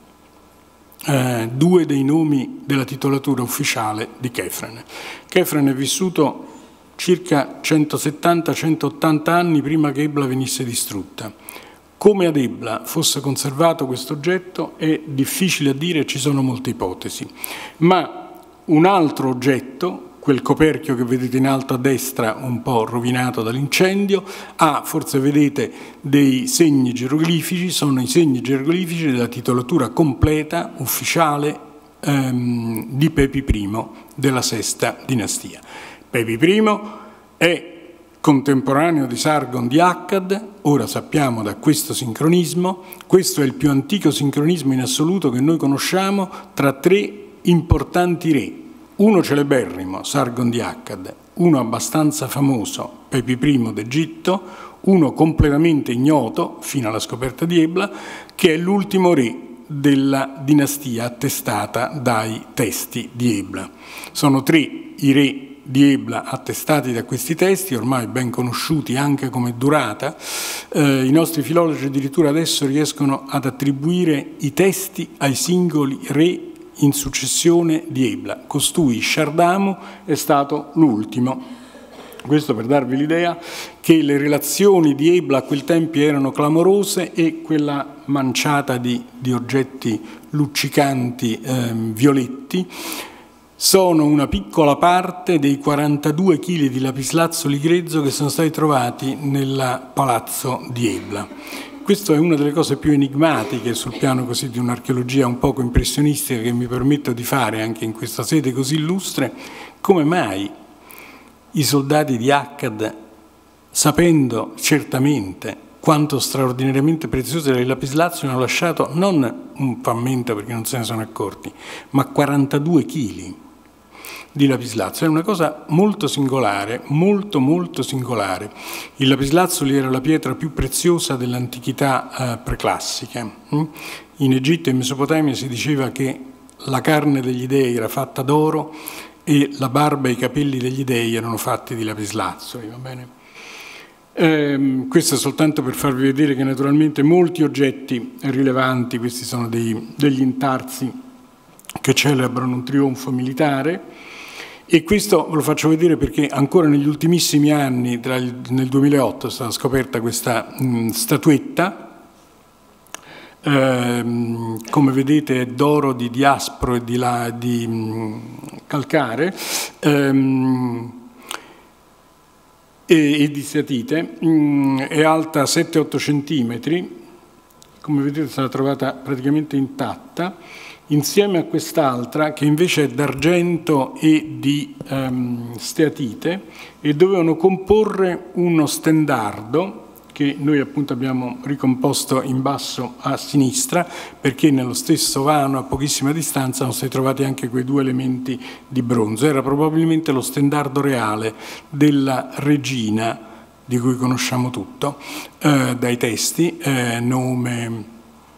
Eh, due dei nomi della titolatura ufficiale di Chefren. Chefren è vissuto circa centosettanta centottanta anni prima che Ebla venisse distrutta. Come ad Ebla fosse conservato questo oggetto è difficile a dire, ci sono molte ipotesi, ma un altro oggetto, quel coperchio che vedete in alto a destra un po' rovinato dall'incendio, ha, forse vedete, dei segni geroglifici, sono i segni geroglifici della titolatura completa, ufficiale, ehm, di Pepi I della sesta dinastia. Pepi I è contemporaneo di Sargon di Akkad, ora sappiamo da questo sincronismo, questo è il più antico sincronismo in assoluto che noi conosciamo tra tre importanti re, uno celeberrimo, Sargon di Akkad, uno abbastanza famoso, Pepi I d'Egitto, uno completamente ignoto, fino alla scoperta di Ebla, che è l'ultimo re della dinastia attestata dai testi di Ebla. Sono tre i re di Ebla attestati da questi testi, ormai ben conosciuti anche come durata. Eh, i nostri filologi addirittura adesso riescono ad attribuire i testi ai singoli re in successione di Ebla. Costui, Shardamu, è stato l'ultimo. Questo per darvi l'idea che le relazioni di Ebla a quel tempo erano clamorose e quella manciata di, di oggetti luccicanti eh, violetti sono una piccola parte dei quarantadue chili di lapislazzuli grezzo che sono stati trovati nel palazzo di Ebla. Questa è una delle cose più enigmatiche sul piano così di un'archeologia un poco impressionistica che mi permetto di fare anche in questa sede così illustre. Come mai i soldati di Akkad, sapendo certamente quanto straordinariamente prezioso era il lapislazio, hanno lasciato non un frammento perché non se ne sono accorti, ma quarantadue chili di lapislazio? È una cosa molto singolare, molto molto singolare. Il lapislazzuli era la pietra più preziosa dell'antichità eh, preclassica. In Egitto e in Mesopotamia si diceva che la carne degli dei era fatta d'oro e la barba e i capelli degli dei erano fatti di lapislazzuli, va bene? Eh, questo è soltanto per farvi vedere che naturalmente molti oggetti rilevanti, questi sono dei, degli intarsi che celebrano un trionfo militare, e questo ve lo faccio vedere perché ancora negli ultimissimi anni, tra il, nel duemilaotto è stata scoperta questa mh, statuetta, ehm, come vedete è d'oro, di diaspro e di, la, di mh, calcare, ehm, e, e di statite, mh, è alta sette otto centimetri, come vedete è stata trovata praticamente intatta, insieme a quest'altra che invece è d'argento e di um, steatite, e dovevano comporre uno stendardo che noi appunto abbiamo ricomposto in basso a sinistra, perché nello stesso vano a pochissima distanza sono stati trovati anche quei due elementi di bronzo. Era probabilmente lo stendardo reale della regina, di cui conosciamo tutto eh, dai testi, eh, nome,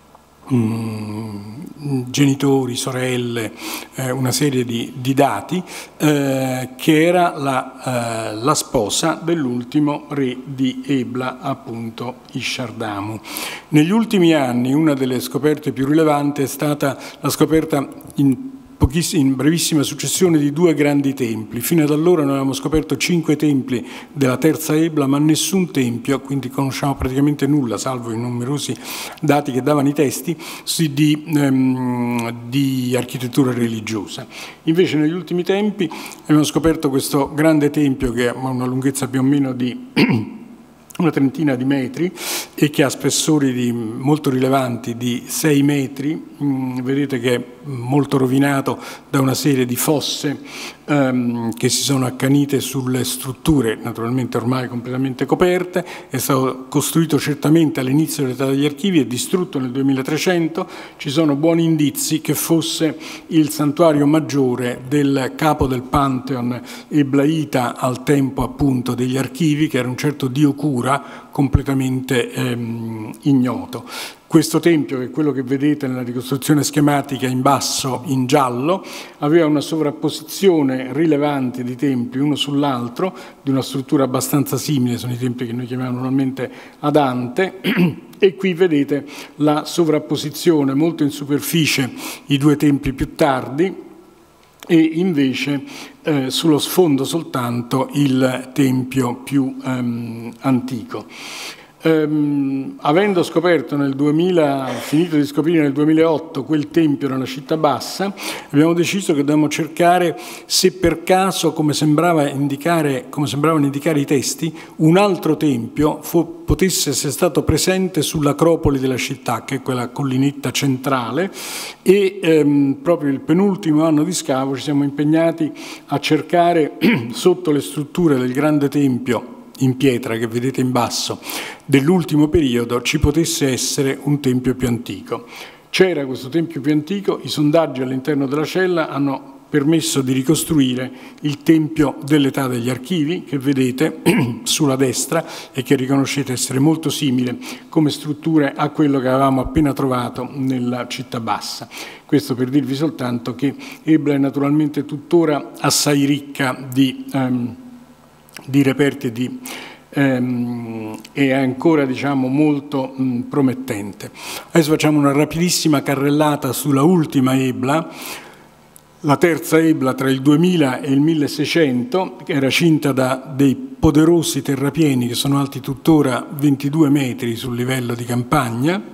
mh, genitori, sorelle, eh, una serie di, di dati, eh, che era la, eh, la sposa dell'ultimo re di Ebla, appunto Ishar-damu. Negli ultimi anni una delle scoperte più rilevanti è stata la scoperta in in brevissima successione di due grandi templi. Fino ad allora noi avevamo scoperto cinque templi della terza Ebla, ma nessun tempio, quindi conosciamo praticamente nulla, salvo i numerosi dati che davano i testi, di, ehm, di architettura religiosa. Invece negli ultimi tempi abbiamo scoperto questo grande tempio che ha una lunghezza più o meno di una trentina di metri e che ha spessori di, molto rilevanti di sei metri, mm, vedete che è molto rovinato da una serie di fosse ehm, che si sono accanite sulle strutture, naturalmente ormai completamente coperte. È stato costruito certamente all'inizio dell'età degli archivi e distrutto nel duemilatrecento. Ci sono buoni indizi che fosse il santuario maggiore del capo del Pantheon eblaita al tempo appunto degli archivi, che era un certo Dio Cura, completamente ehm, ignoto. Questo tempio, che è quello che vedete nella ricostruzione schematica in basso in giallo, aveva una sovrapposizione rilevante di templi uno sull'altro, di una struttura abbastanza simile, sono i templi che noi chiamiamo normalmente a Dante, e qui vedete la sovrapposizione molto in superficie, i due templi più tardi, e invece eh, sullo sfondo soltanto il tempio più ehm, antico. Ehm, avendo scoperto nel duemila, finito di scoprire nel duemilaotto quel tempio nella città bassa, abbiamo deciso che dovevamo cercare se per caso, come, sembrava indicare, come sembravano indicare i testi, un altro tempio fu, potesse essere stato presente sull'acropoli della città, che è quella collinetta centrale, e ehm, proprio il penultimo anno di scavo ci siamo impegnati a cercare sotto le strutture del grande tempio in pietra che vedete in basso dell'ultimo periodo ci potesse essere un tempio più antico. C'era questo tempio più antico, i sondaggi all'interno della cella hanno permesso di ricostruire il tempio dell'età degli archivi che vedete sulla destra e che riconoscete essere molto simile come strutture a quello che avevamo appena trovato nella città bassa. Questo per dirvi soltanto che Ebla è naturalmente tuttora assai ricca di um, di reperti di, ehm, è ancora diciamo, molto mh, promettente. Adesso facciamo una rapidissima carrellata sulla ultima Ebla, la terza Ebla tra il duemila e il milleseicento, che era cinta da dei poderosi terrapieni che sono alti tuttora ventidue metri sul livello di campagna,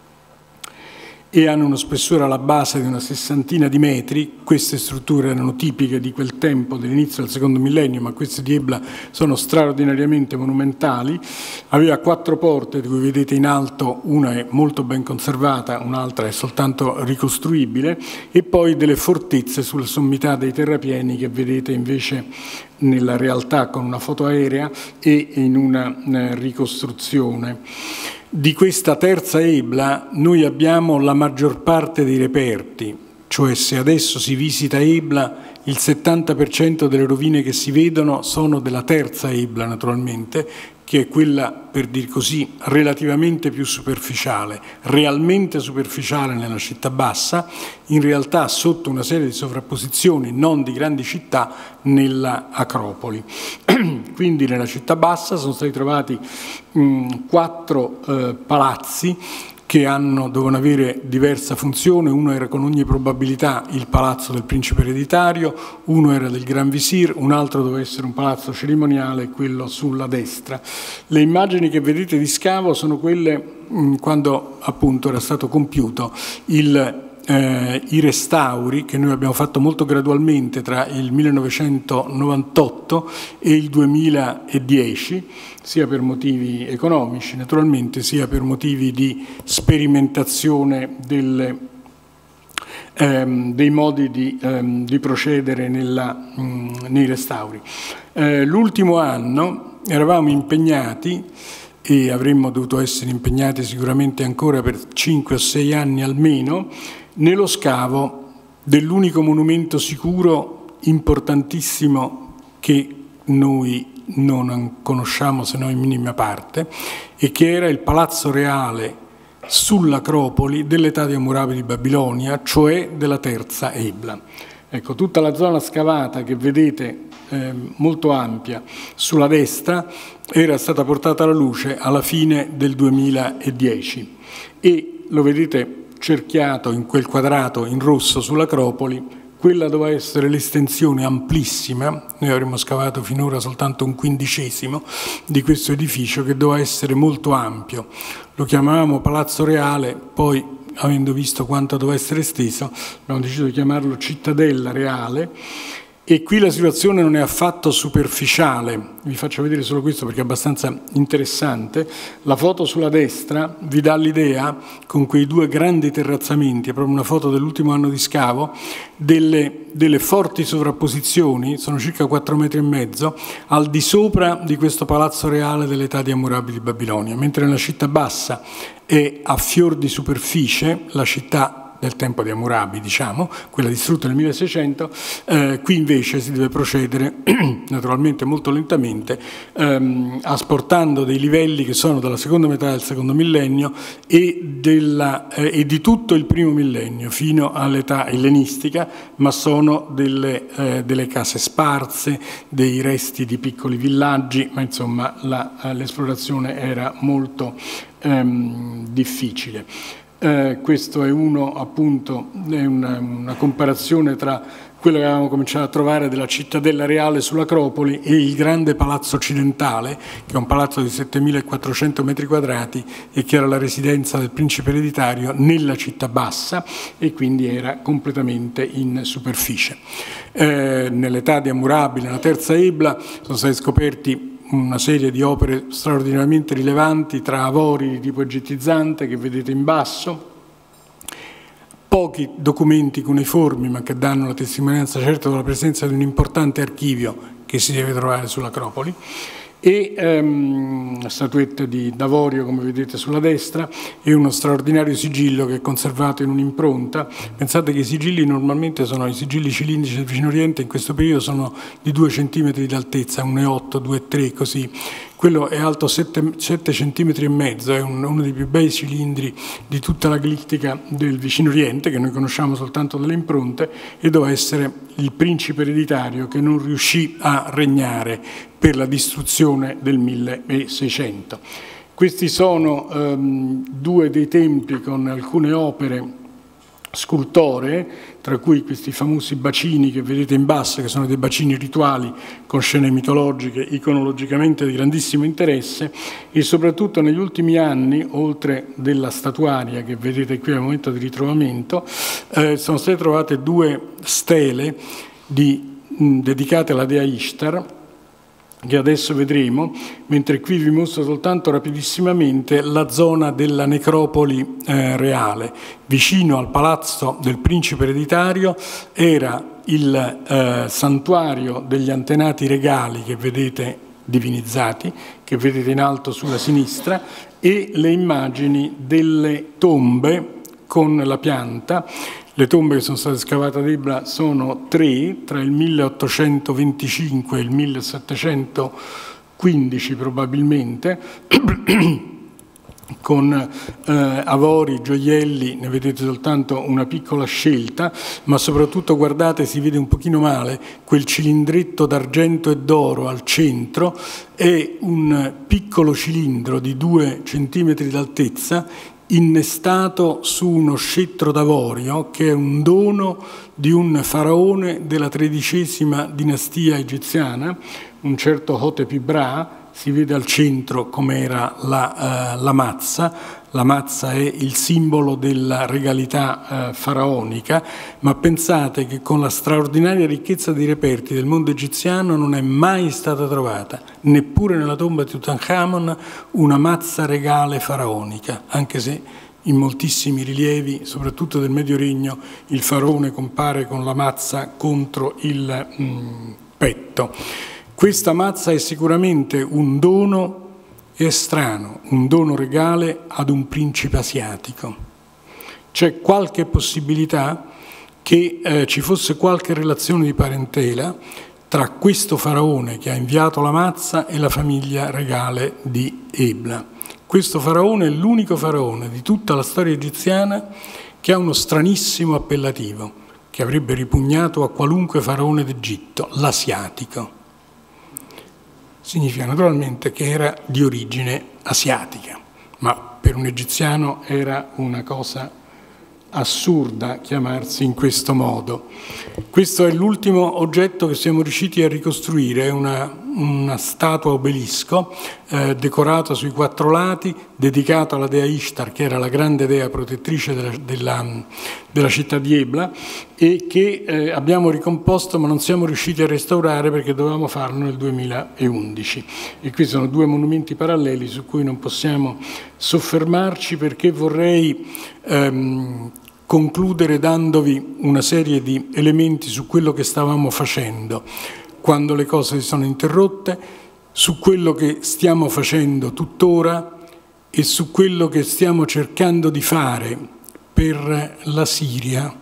e hanno uno spessore alla base di una sessantina di metri. Queste strutture erano tipiche di quel tempo, dell'inizio del secondo millennio, ma queste di Ebla sono straordinariamente monumentali. Aveva quattro porte, di cui vedete in alto una è molto ben conservata, un'altra è soltanto ricostruibile, e poi delle fortezze sulla sommità dei terrapieni che vedete invece nella realtà con una foto aerea e in una eh, ricostruzione. Di questa terza Ebla noi abbiamo la maggior parte dei reperti, cioè se adesso si visita Ebla il settanta per cento delle rovine che si vedono sono della terza Ebla naturalmente, che è quella, per dir così, relativamente più superficiale, realmente superficiale nella città bassa, in realtà sotto una serie di sovrapposizioni non di grandi città nella Acropoli. Quindi nella città bassa sono stati trovati mh, quattro eh, palazzi che hanno, dovevano avere diversa funzione. Uno era con ogni probabilità il palazzo del principe ereditario, uno era del Gran Visir, un altro doveva essere un palazzo cerimoniale, quello sulla destra. Le immagini che vedete di scavo sono quelle mh, quando appunto era stato compiuto il eh, i restauri che noi abbiamo fatto molto gradualmente tra il millenovecentonovantotto e il duemiladieci, sia per motivi economici naturalmente, sia per motivi di sperimentazione delle, ehm, dei modi di, ehm, di procedere nella, mh, nei restauri. Eh, l'ultimo anno eravamo impegnati, e avremmo dovuto essere impegnati sicuramente ancora per cinque o sei anni almeno, nello scavo dell'unico monumento sicuro importantissimo che noi non conosciamo se non in minima parte, e che era il Palazzo Reale sull'Acropoli dell'età di Hammurabi di Babilonia, cioè della terza Ebla. Ecco, tutta la zona scavata che vedete eh, molto ampia sulla destra era stata portata alla luce alla fine del duemiladieci e lo vedete cerchiato in quel quadrato in rosso sull'Acropoli. Quella doveva essere l'estensione amplissima, noi avremmo scavato finora soltanto un quindicesimo di questo edificio, che doveva essere molto ampio. Lo chiamavamo Palazzo Reale, poi avendo visto quanto doveva essere esteso abbiamo deciso di chiamarlo Cittadella Reale. E qui la situazione non è affatto superficiale, vi faccio vedere solo questo perché è abbastanza interessante. La foto sulla destra vi dà l'idea, con quei due grandi terrazzamenti, è proprio una foto dell'ultimo anno di scavo, delle, delle forti sovrapposizioni, sono circa quattro metri e mezzo, al di sopra di questo palazzo reale dell'età di Hammurabi di Babilonia, mentre nella città bassa è a fior di superficie, la città del tempo di Hammurabi, diciamo, quella distrutta nel milleseicento, eh, qui invece si deve procedere naturalmente molto lentamente, ehm, asportando dei livelli che sono della seconda metà del secondo millennio e, della, eh, e di tutto il primo millennio fino all'età ellenistica, ma sono delle, eh, delle case sparse, dei resti di piccoli villaggi, ma insomma l'esplorazione era molto ehm, difficile. Eh, questo è uno, appunto, è una, una comparazione tra quello che avevamo cominciato a trovare della cittadella reale sull'Acropoli e il grande palazzo occidentale, che è un palazzo di settemilaquattrocento metri quadrati e che era la residenza del principe ereditario nella città bassa e quindi era completamente in superficie. Eh, nell'età di Hammurabi, nella terza Ebla, sono stati scoperti una serie di opere straordinariamente rilevanti tra avori di tipo egittizzante che vedete in basso, pochi documenti cuneiformi ma che danno la testimonianza certa della presenza di un importante archivio che si deve trovare sull'Acropoli, e ehm, statuette di d'avorio come vedete sulla destra e uno straordinario sigillo che è conservato in un'impronta. Pensate che i sigilli normalmente sono i sigilli cilindrici del Vicino Oriente, in questo periodo sono di due centimetri di altezza, uno virgola otto, due virgola tre, così. Quello è alto sette centimetri e mezzo, è un, uno dei più bei cilindri di tutta la glittica del Vicino Oriente, che noi conosciamo soltanto dalle impronte, e doveva essere il principe ereditario che non riuscì a regnare per la distruzione del milleseicento. Questi sono ehm, due dei templi con alcune opere scultoree, tra cui questi famosi bacini che vedete in basso, che sono dei bacini rituali con scene mitologiche, iconologicamente di grandissimo interesse, e soprattutto negli ultimi anni, oltre della statuaria che vedete qui al momento di ritrovamento, eh, sono state trovate due stele di, mh, dedicate alla dea Ishtar, che adesso vedremo, mentre qui vi mostro soltanto rapidissimamente la zona della necropoli eh, reale. Vicino al palazzo del principe ereditario era il eh, santuario degli antenati regali che vedete divinizzati, che vedete in alto sulla sinistra, e le immagini delle tombe con la pianta. Le tombe che sono state scavate ad Ebla sono tre, tra il milleottocentoventicinque e il millesettecentoquindici probabilmente, con eh, avori, gioielli, ne vedete soltanto una piccola scelta, ma soprattutto guardate, si vede un pochino male, quel cilindretto d'argento e d'oro al centro è un piccolo cilindro di due centimetri d'altezza, innestato su uno scettro d'avorio che è un dono di un faraone della tredicesima dinastia egiziana, un certo Hotep Ibra. Si vede al centro com'era la, uh, la mazza, la mazza è il simbolo della regalità eh, faraonica, ma pensate che con la straordinaria ricchezza di reperti del mondo egiziano non è mai stata trovata, neppure nella tomba di Tutankhamon, una mazza regale faraonica, anche se in moltissimi rilievi, soprattutto del Medio Regno, il faraone compare con la mazza contro il mm, petto. Questa mazza è sicuramente un dono estraneo, un dono regale ad un principe asiatico. C'è qualche possibilità che eh, ci fosse qualche relazione di parentela tra questo faraone che ha inviato la mazza e la famiglia regale di Ebla. Questo faraone è l'unico faraone di tutta la storia egiziana che ha uno stranissimo appellativo, che avrebbe ripugnato a qualunque faraone d'Egitto, l'asiatico. Significa naturalmente che era di origine asiatica, ma per un egiziano era una cosa assurda chiamarsi in questo modo. Questo è l'ultimo oggetto che siamo riusciti a ricostruire, è una, una statua obelisco eh, decorata sui quattro lati, dedicata alla dea Ishtar, che era la grande dea protettrice della, della, della città di Ebla, e che eh, abbiamo ricomposto ma non siamo riusciti a restaurare perché dovevamo farlo nel duemilaundici. E qui sono due monumenti paralleli su cui non possiamo soffermarci perché vorrei ehm, concludere dandovi una serie di elementi su quello che stavamo facendo quando le cose si sono interrotte, su quello che stiamo facendo tuttora e su quello che stiamo cercando di fare per la Siria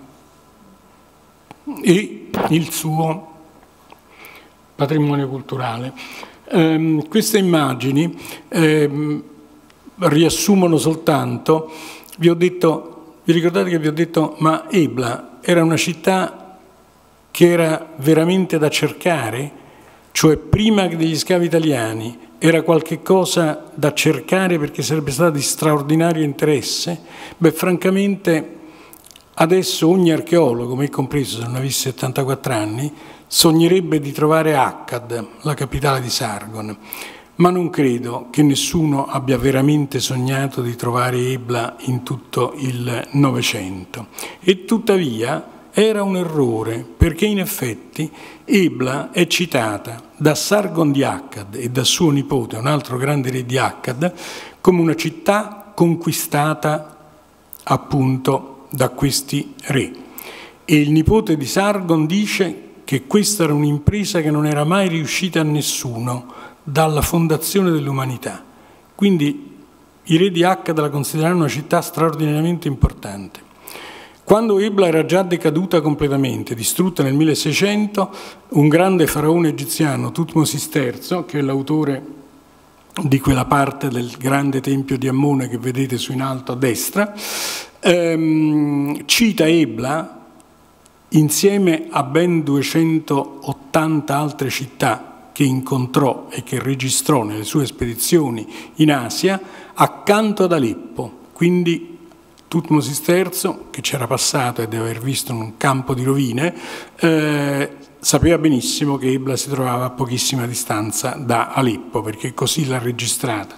e il suo patrimonio culturale. Eh, queste immagini eh, riassumono soltanto, vi ho detto, vi ricordate che vi ho detto, ma Ebla era una città che era veramente da cercare? Cioè prima degli scavi italiani era qualche cosa da cercare perché sarebbe stata di straordinario interesse? Beh, francamente, adesso ogni archeologo, me compreso se non avessi settantaquattro anni, sognerebbe di trovare Akkad, la capitale di Sargon. Ma non credo che nessuno abbia veramente sognato di trovare Ebla in tutto il Novecento. E tuttavia era un errore, perché in effetti Ebla è citata da Sargon di Akkad e da suo nipote, un altro grande re di Akkad, come una città conquistata appunto da questi re. E il nipote di Sargon dice che questa era un'impresa che non era mai riuscita a nessuno dalla fondazione dell'umanità. Quindi i re di Akkad la considerarono una città straordinariamente importante. Quando Ebla era già decaduta completamente, distrutta nel milleseicento, un grande faraone egiziano, Tutmosis terzo, che è l'autore di quella parte del grande tempio di Ammone che vedete su in alto a destra, ehm, cita Ebla insieme a ben duecentottanta altre città che incontrò e che registrò nelle sue spedizioni in Asia, accanto ad Aleppo. Quindi Tutmosis terzo, che c'era passato e deve aver visto un campo di rovine, eh, sapeva benissimo che Ebla si trovava a pochissima distanza da Aleppo, perché così l'ha registrata.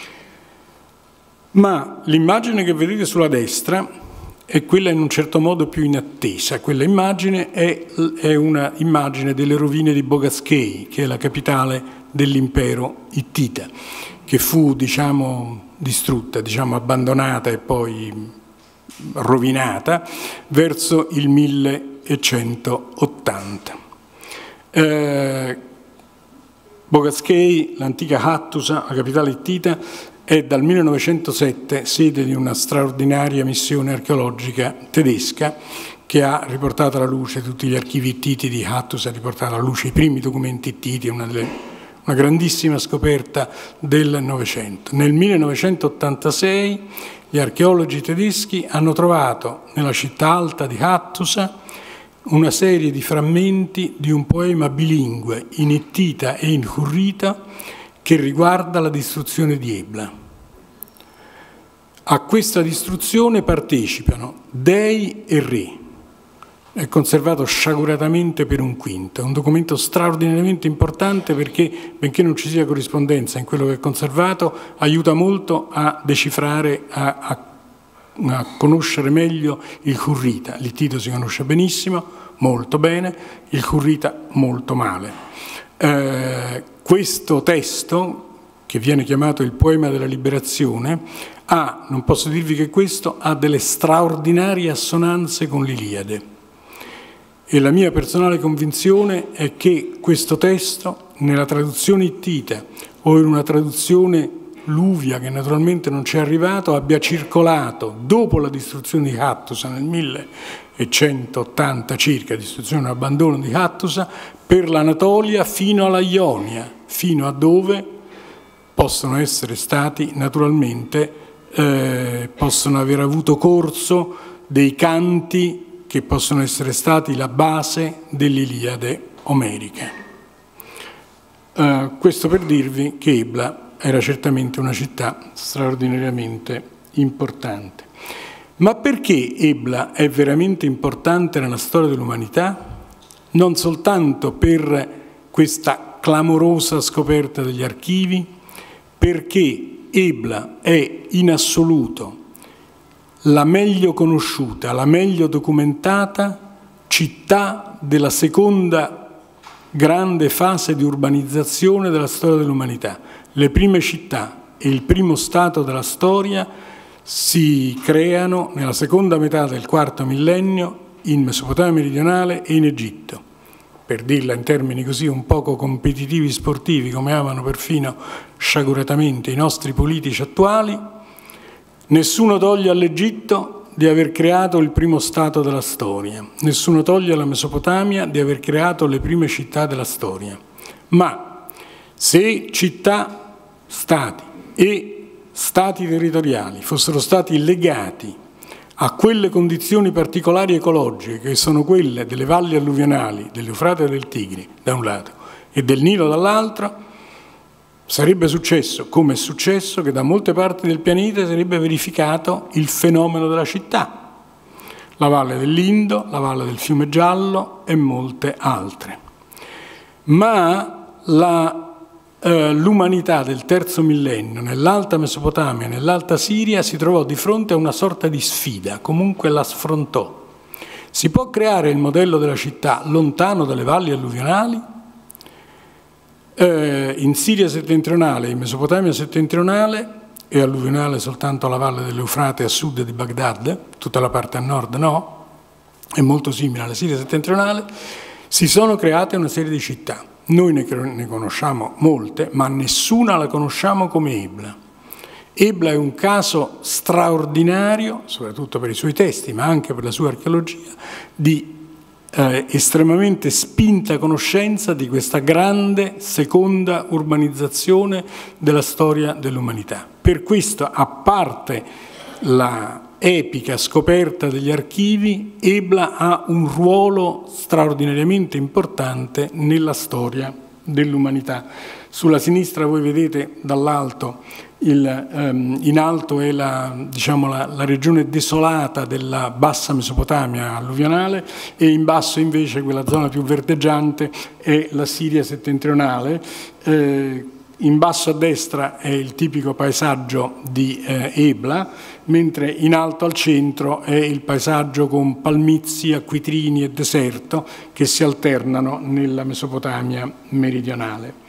Ma l'immagine che vedete sulla destra è quella in un certo modo più inattesa. Quella immagine è, è una immagine delle rovine di Bogaskei, che è la capitale dell'impero ittita, che fu, diciamo, distrutta, diciamo, abbandonata e poi rovinata verso il millecentottanta. Eh, Bogaskei, l'antica Hattusa, la capitale ittita, è dal millenovecentosette sede di una straordinaria missione archeologica tedesca che ha riportato alla luce tutti gli archivi ittiti di Hattusa, ha riportato alla luce i primi documenti ittiti, una, delle, una grandissima scoperta del Novecento. Nel millenovecentottantasei gli archeologi tedeschi hanno trovato nella città alta di Hattusa una serie di frammenti di un poema bilingue in ittita e in hurrita che riguarda la distruzione di Ebla. A questa distruzione partecipano dei e re. è conservato sciaguratamente per un quinto. È un documento straordinariamente importante perché, benché non ci sia corrispondenza in quello che è conservato, aiuta molto a decifrare, a, a, a conoscere meglio il Hurrita. Il Tito si conosce benissimo, molto bene, il Hurrita molto male. Eh, questo testo, che viene chiamato il poema della liberazione, ha, non posso dirvi che questo, ha delle straordinarie assonanze con l'Iliade. E la mia personale convinzione è che questo testo, nella traduzione ittita o in una traduzione Luvia, che naturalmente non ci è arrivato, abbia circolato dopo la distruzione di Hattusa nel millecentottanta circa, distruzione e abbandono di Hattusa, per l'Anatolia fino alla Ionia, fino a dove possono essere stati naturalmente, eh, possono aver avuto corso dei canti che possono essere stati la base dell'Iliade omerica. Eh, questo per dirvi che Ebla era certamente una città straordinariamente importante. Ma perché Ebla è veramente importante nella storia dell'umanità? Non soltanto per questa clamorosa scoperta degli archivi, perché Ebla è in assoluto la meglio conosciuta, la meglio documentata città della seconda grande fase di urbanizzazione della storia dell'umanità. Le prime città e il primo stato della storia si creano nella seconda metà del quarto millennio in Mesopotamia meridionale e in Egitto. Per dirla in termini così un poco competitivi sportivi, come amano perfino sciaguratamente i nostri politici attuali, nessuno toglie all'Egitto di aver creato il primo stato della storia, nessuno toglie alla Mesopotamia di aver creato le prime città della storia. Ma se città, stati e stati territoriali fossero stati legati a quelle condizioni particolari ecologiche che sono quelle delle valli alluvionali, dell'Eufrate e del Tigri da un lato e del Nilo dall'altro, sarebbe successo, come è successo, che da molte parti del pianeta sarebbe verificato il fenomeno della città, la valle dell'Indo, la valle del Fiume Giallo e molte altre. Ma la l'umanità del terzo millennio nell'Alta Mesopotamia e nell'Alta Siria si trovò di fronte a una sorta di sfida, comunque la sfrontò. Si può creare il modello della città lontano dalle valli alluvionali? Eh, in Siria settentrionale, in Mesopotamia settentrionale e alluvionale soltanto la valle dell'Eufrate a sud di Baghdad, tutta la parte a nord no, è molto simile alla Siria settentrionale, si sono create una serie di città. Noi ne conosciamo molte, ma nessuna la conosciamo come Ebla. Ebla è un caso straordinario, soprattutto per i suoi testi, ma anche per la sua archeologia, di eh, estremamente spinta conoscenza di questa grande seconda urbanizzazione della storia dell'umanità. Per questo, a parte la epica scoperta degli archivi, Ebla ha un ruolo straordinariamente importante nella storia dell'umanità. Sulla sinistra voi vedete dall'alto, il, um, in alto è la, diciamo, la, la regione desolata della bassa Mesopotamia alluvionale e in basso invece quella zona più verdeggiante è la Siria settentrionale. Eh, In basso a destra è il tipico paesaggio di eh, Ebla, mentre in alto al centro è il paesaggio con palmizi, acquitrini e deserto che si alternano nella Mesopotamia meridionale.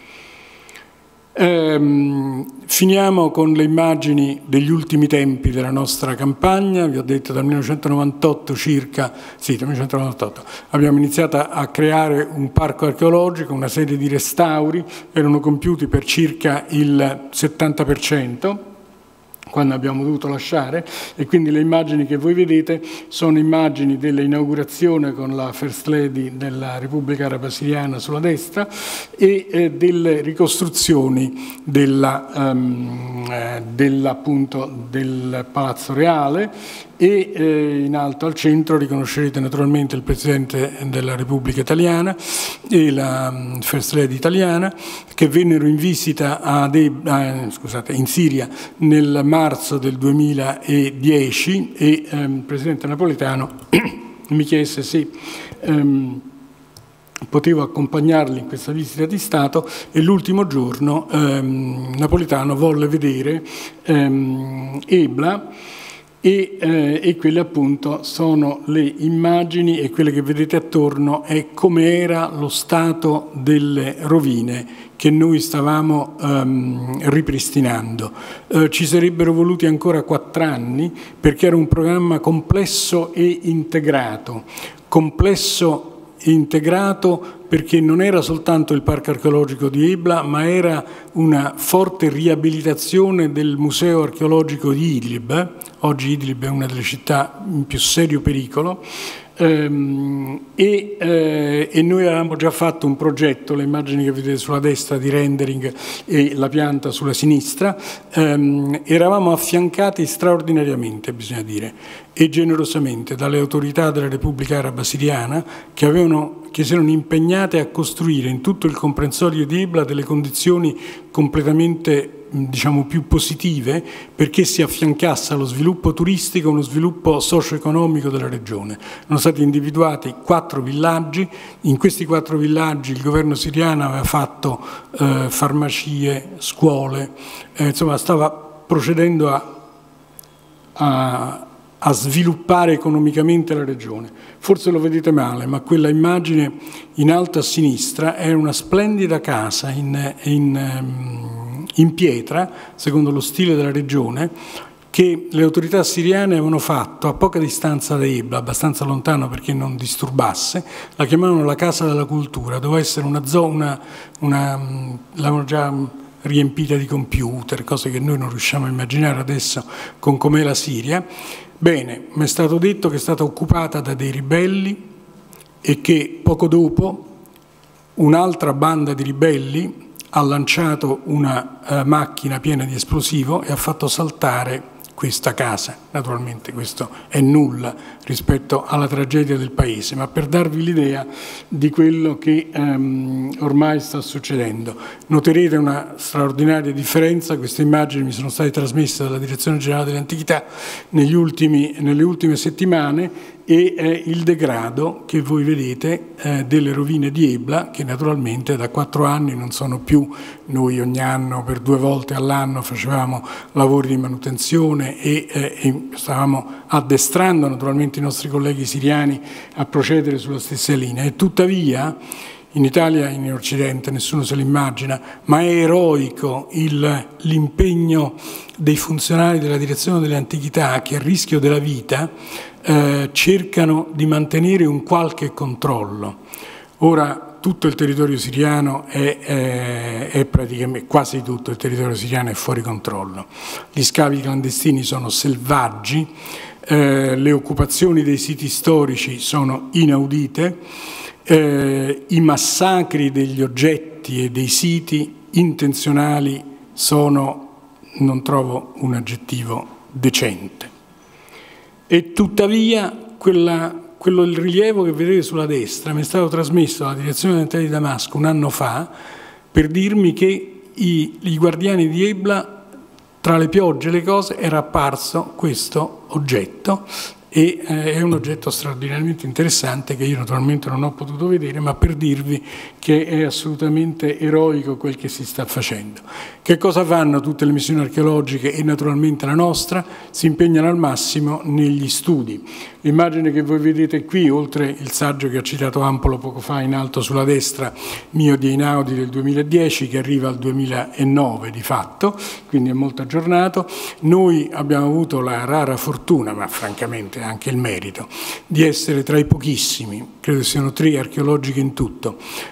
Ehm, finiamo con le immagini degli ultimi tempi della nostra campagna. Vi ho detto dal millenovecentonovantotto circa, sì, dal millenovecentonovantotto, abbiamo iniziato a creare un parco archeologico, una serie di restauri, erano compiuti per circa il settanta per cento, quando abbiamo dovuto lasciare, e quindi le immagini che voi vedete sono immagini dell'inaugurazione con la First Lady della Repubblica Araba Siriana sulla destra e eh, delle ricostruzioni della, um, eh, della, appunto, del Palazzo Reale e eh, in alto al centro riconoscerete naturalmente il Presidente della Repubblica Italiana e la um, First Lady italiana che vennero in visita a De eh, scusate, in Siria nel marzo del duemiladieci e ehm, il Presidente Napolitano mi chiese se ehm, potevo accompagnarli in questa visita di Stato e l'ultimo giorno ehm, Napolitano volle vedere ehm, Ebla e, eh, e quelle appunto sono le immagini e quelle che vedete attorno è come era lo stato delle rovine che noi stavamo ehm, ripristinando. Eh, ci sarebbero voluti ancora quattro anni perché era un programma complesso e integrato, complesso integrato perché non era soltanto il parco archeologico di Ebla, ma era una forte riabilitazione del museo archeologico di Idlib. Oggi Idlib è una delle città in più serio pericolo. Ehm, e, eh, e noi avevamo già fatto un progetto, le immagini che vedete sulla destra di rendering e la pianta sulla sinistra, ehm, eravamo affiancati straordinariamente, bisogna dire, e generosamente dalle autorità della Repubblica Araba Siriana che, avevano, che si erano impegnate a costruire in tutto il comprensorio di Ebla delle condizioni completamente diciamo più positive perché si affiancasse allo sviluppo turistico uno sviluppo socio-economico della regione. Sono stati individuati quattro villaggi, in questi quattro villaggi il governo siriano aveva fatto eh, farmacie, scuole, eh, insomma stava procedendo a, a a sviluppare economicamente la regione. Forse lo vedete male, ma quella immagine in alto a sinistra è una splendida casa in, in, in pietra, secondo lo stile della regione, che le autorità siriane avevano fatto a poca distanza da Ebla, abbastanza lontano perché non disturbasse, la chiamavano la Casa della Cultura, doveva essere una zona, una, l'avevano già riempita di computer, cose che noi non riusciamo a immaginare adesso con com'è la Siria. Bene, mi è stato detto che è stata occupata da dei ribelli e che poco dopo un'altra banda di ribelli ha lanciato una uh, macchina piena di esplosivo e ha fatto saltare questa casa. Naturalmente questo è nulla rispetto alla tragedia del paese, ma per darvi l'idea di quello che um, ormai sta succedendo. Noterete una straordinaria differenza, queste immagini mi sono state trasmesse dalla Direzione Generale delle Antichità negli ultimi, nelle ultime settimane e eh, il degrado che voi vedete eh, delle rovine di Ebla, che naturalmente da quattro anni non sono più, noi ogni anno per due volte all'anno facevamo lavori di manutenzione e, eh, e stavamo addestrando naturalmente i nostri colleghi siriani a procedere sulla stessa linea e tuttavia in Italia e in Occidente nessuno se l'immagina, ma è eroico l'impegno dei funzionari della Direzione delle Antichità che a rischio della vita eh, cercano di mantenere un qualche controllo. Ora tutto il territorio siriano è, è, è praticamente, quasi tutto il territorio siriano è fuori controllo. Gli scavi clandestini sono selvaggi, eh, le occupazioni dei siti storici sono inaudite, eh, i massacri degli oggetti e dei siti intenzionali sono, non trovo un aggettivo decente. E tuttavia quella Quello, il rilievo che vedete sulla destra mi è stato trasmesso dalla Direzione dell'Identità di Damasco un anno fa per dirmi che i, i guardiani di Ebla, tra le piogge e le cose, era apparso questo oggetto e eh, è un oggetto straordinariamente interessante che io naturalmente non ho potuto vedere, ma per dirvi che è assolutamente eroico quel che si sta facendo. Che cosa fanno tutte le missioni archeologiche e naturalmente la nostra? Si impegnano al massimo negli studi. L'immagine che voi vedete qui, oltre il saggio che ha citato Ampolo poco fa in alto sulla destra, mio di Einaudi del duemiladieci, che arriva al duemilanove di fatto, quindi è molto aggiornato, noi abbiamo avuto la rara fortuna, ma francamente anche il merito, di essere tra i pochissimi, credo siano tre archeologiche in tutto,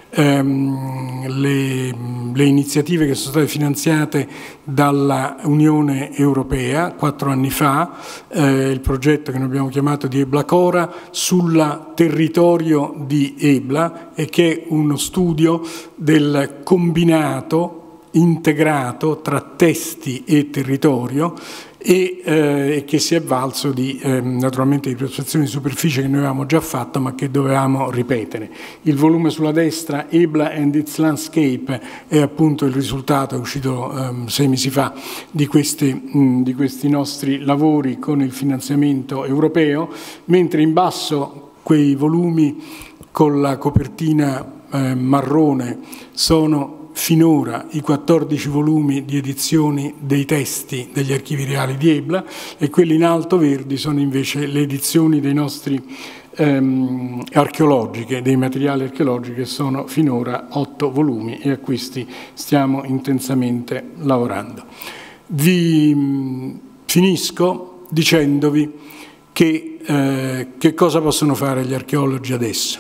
ehm, le, le iniziative che sono state finanziate dalla Unione Europea quattro anni fa, eh, il progetto che noi abbiamo chiamato di Ebla Cora sul territorio di Ebla e che è uno studio del combinato integrato tra testi e territorio e eh, che si è avvalso di eh, naturalmente di prospezioni di superficie che noi avevamo già fatto ma che dovevamo ripetere. Il volume sulla destra, Ebla and its Landscape, è appunto il risultato, è uscito um, sei mesi fa, di questi, mh, di questi nostri lavori con il finanziamento europeo, mentre in basso quei volumi con la copertina eh, marrone sono finora i quattordici volumi di edizioni dei testi degli archivi reali di Ebla, e quelli in alto verdi sono invece le edizioni dei nostri ehm, archeologiche, dei materiali archeologici, che sono finora otto volumi, e a questi stiamo intensamente lavorando. Vi mh, finisco dicendovi che, eh, che cosa possono fare gli archeologi adesso.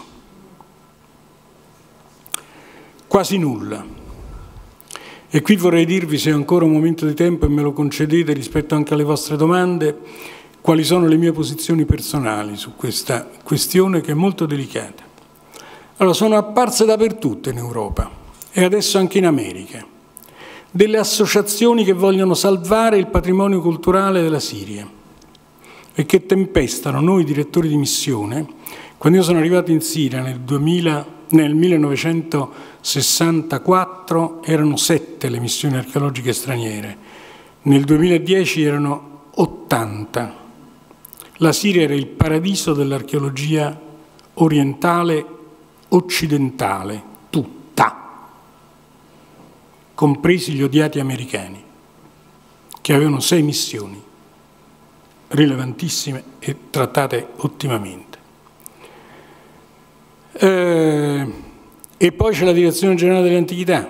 Quasi nulla. E qui vorrei dirvi, se ho ancora un momento di tempo e me lo concedete rispetto anche alle vostre domande, quali sono le mie posizioni personali su questa questione che è molto delicata. Allora, sono apparse dappertutto in Europa e adesso anche in America delle associazioni che vogliono salvare il patrimonio culturale della Siria e che tempestano noi direttori di missione. Quando io sono arrivato in Siria nel duemila, nel millenovecentosessantaquattro erano sette le missioni archeologiche straniere, nel duemiladieci erano ottanta. La Siria era il paradiso dell'archeologia orientale occidentale, tutta, compresi gli odiati americani, che avevano sei missioni rilevantissime e trattate ottimamente. Eh, e poi c'è la Direzione Generale delle Antichità,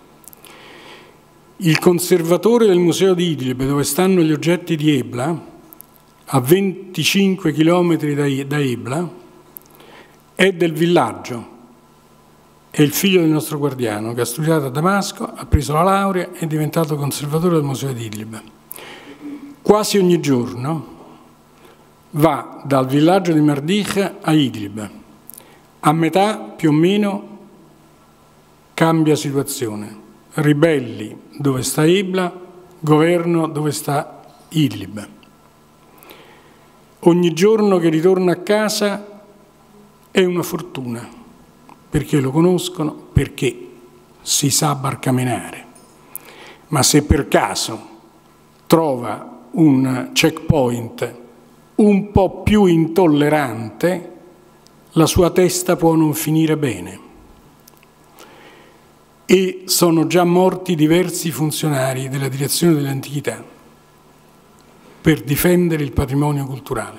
il conservatore del Museo di Idlib, dove stanno gli oggetti di Ebla, a venticinque chilometri da, da Ebla, è del villaggio, è il figlio del nostro guardiano che ha studiato a Damasco, ha preso la laurea e è diventato conservatore del Museo di Idlib. Quasi ogni giorno va dal villaggio di Mardikh a Idlib. A metà, più o meno, cambia situazione. Ribelli dove sta Ebla, governo dove sta Idlib. Ogni giorno che ritorna a casa è una fortuna, perché lo conoscono, perché si sa barcamenare. Ma se per caso trova un checkpoint un po' più intollerante, la sua testa può non finire bene. E sono già morti diversi funzionari della Direzione delle Antichità per difendere il patrimonio culturale.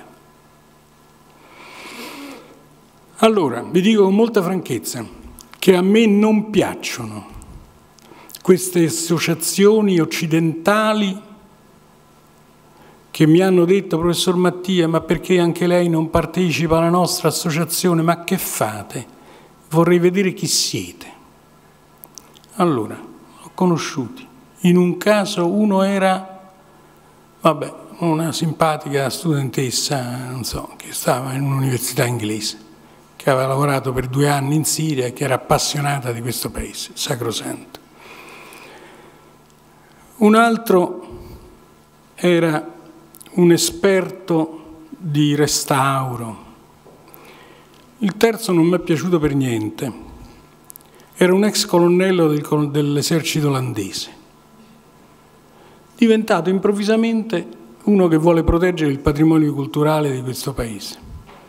Allora, vi dico con molta franchezza che a me non piacciono queste associazioni occidentali che mi hanno detto: professor Mattia, ma perché anche lei non partecipa alla nostra associazione? Ma che fate? Vorrei vedere chi siete. Allora, ho conosciuti. In un caso uno era, vabbè, una simpatica studentessa, non so, che stava in un'università inglese, che aveva lavorato per due anni in Siria e che era appassionata di questo paese, sacrosanto. Un altro era un esperto di restauro. Il terzo non mi è piaciuto per niente. Era un ex colonnello del, dell'esercito olandese, diventato improvvisamente uno che vuole proteggere il patrimonio culturale di questo paese.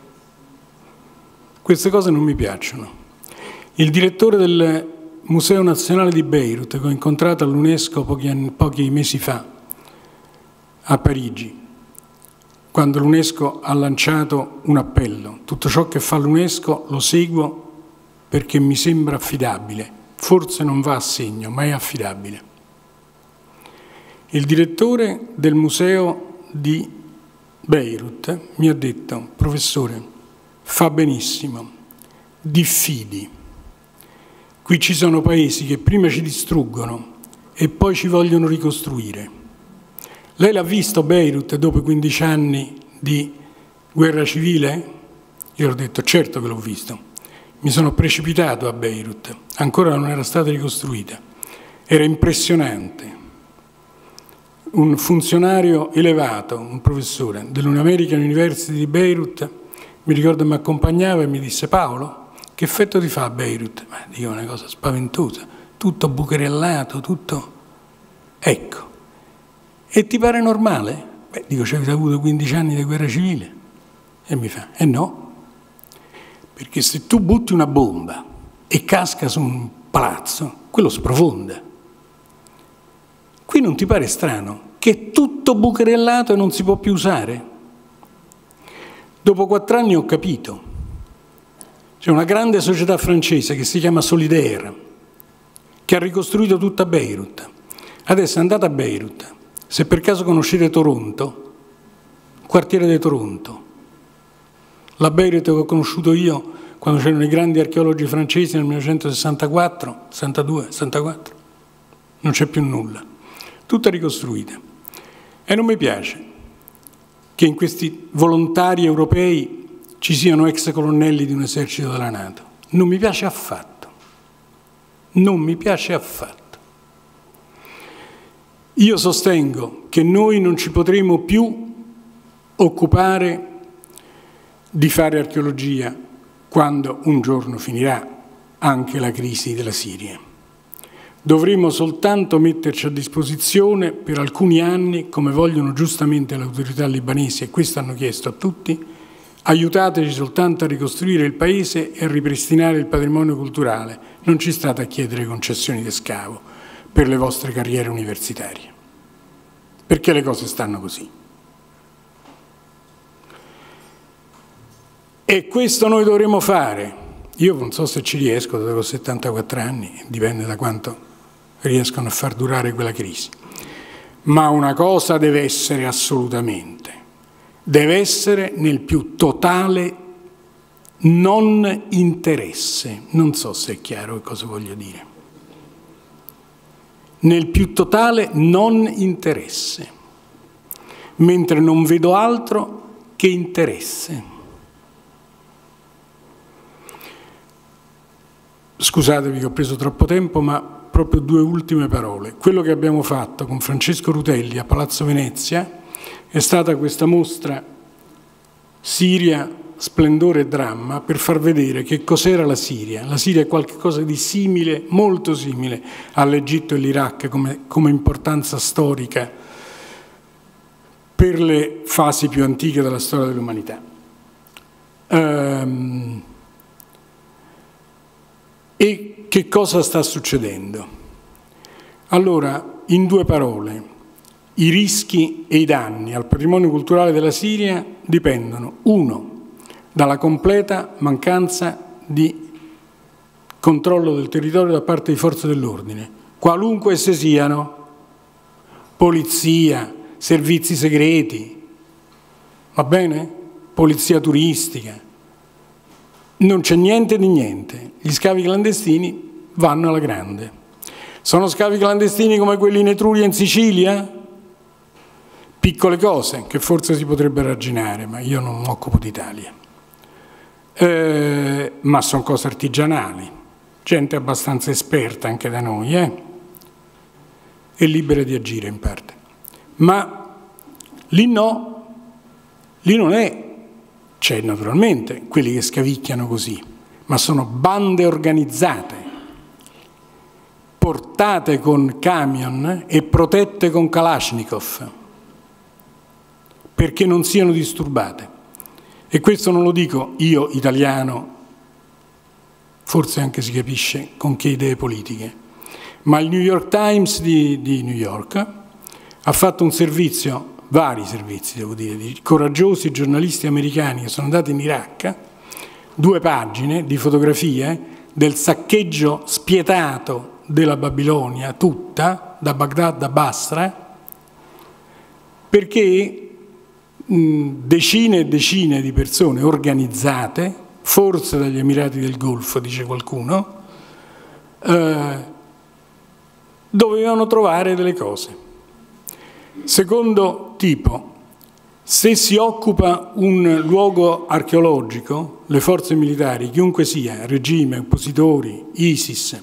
Queste cose non mi piacciono. Il direttore del Museo Nazionale di Beirut, che ho incontrato all'UNESCO pochi, anni, pochi mesi fa, a Parigi, quando l'UNESCO ha lanciato un appello: tutto ciò che fa l'UNESCO lo seguo perché mi sembra affidabile, forse non va a segno, ma è affidabile. Il direttore del museo di Beirut mi ha detto: professore, fa benissimo, diffidi. Qui ci sono paesi che prima ci distruggono e poi ci vogliono ricostruire. Lei l'ha visto Beirut dopo quindici anni di guerra civile? Io ho detto: certo che l'ho visto. Mi sono precipitato a Beirut, ancora non era stata ricostruita. Era impressionante. Un funzionario elevato, un professore dell'American University di Beirut, mi ricordo mi accompagnava e mi disse: Paolo, che effetto ti fa a Beirut? Ma dico, una cosa spaventosa, tutto bucherellato, tutto... Ecco. E ti pare normale? Beh, dico, ci avete avuto quindici anni di guerra civile? E mi fa: eh no. perché se tu butti una bomba e casca su un palazzo, quello sprofonda. Qui non ti pare strano che è tutto bucherellato e non si può più usare? Dopo quattro anni ho capito. C'è una grande società francese che si chiama Solidaire, che ha ricostruito tutta Beirut. Adesso andate a Beirut, se per caso conoscete Toronto, quartiere di Toronto, la Beirut che ho conosciuto io quando c'erano i grandi archeologi francesi nel millenovecentosessantaquattro, sessantadue, sessantaquattro, non c'è più nulla, tutta ricostruita. E non mi piace che in questi volontari europei ci siano ex colonnelli di un esercito della NATO. Non mi piace affatto. Non mi piace affatto. Io sostengo che noi non ci potremo più occupare di fare archeologia quando un giorno finirà anche la crisi della Siria. Dovremo soltanto metterci a disposizione per alcuni anni, come vogliono giustamente le autorità libanesi, e questo hanno chiesto a tutti, aiutateci soltanto a ricostruire il paese e a ripristinare il patrimonio culturale. Non ci state a chiedere concessioni di scavo per le vostre carriere universitarie, perché le cose stanno così. E questo noi dovremo fare. Io non so se ci riesco, avevo settantaquattro anni, dipende da quanto riescono a far durare quella crisi. Ma una cosa deve essere assolutamente, deve essere nel più totale non interesse. Non so se è chiaro cosa voglio dire. Nel più totale non interesse, mentre non vedo altro che interesse. Scusatevi che ho preso troppo tempo, ma proprio due ultime parole. Quello che abbiamo fatto con Francesco Rutelli a Palazzo Venezia è stata questa mostra Siria, splendore e dramma, per far vedere che cos'era la Siria. La Siria è qualcosa di simile, molto simile all'Egitto e all'Iraq come, come importanza storica per le fasi più antiche della storia dell'umanità. Um, E che cosa sta succedendo? Allora, in due parole, i rischi e i danni al patrimonio culturale della Siria dipendono, uno, dalla completa mancanza di controllo del territorio da parte di forze dell'ordine, qualunque esse siano, polizia, servizi segreti, va bene? Polizia turistica. Non c'è niente di niente, gli scavi clandestini vanno alla grande. Sono scavi clandestini come quelli in Etruria in Sicilia? Piccole cose che forse si potrebbe ragionare, ma io non mi occupo d'Italia. Eh, ma sono cose artigianali, gente abbastanza esperta anche da noi, eh? E libera di agire in parte. Ma lì no, lì non è. C'è naturalmente quelli che scavicchiano così, ma sono bande organizzate, portate con camion e protette con Kalashnikov, perché non siano disturbate. E questo non lo dico io, italiano, forse anche si capisce con che idee politiche, ma il New York Times di, di New York ha fatto un servizio, vari servizi, devo dire, di coraggiosi giornalisti americani che sono andati in Iraq, due pagine di fotografie del saccheggio spietato della Babilonia, tutta, da Baghdad a Basra, perché mh, decine e decine di persone organizzate, forse dagli Emirati del Golfo, dice qualcuno, eh, dovevano trovare delle cose. Secondo tipo, se si occupa un luogo archeologico, le forze militari, chiunque sia, regime, oppositori, ISIS,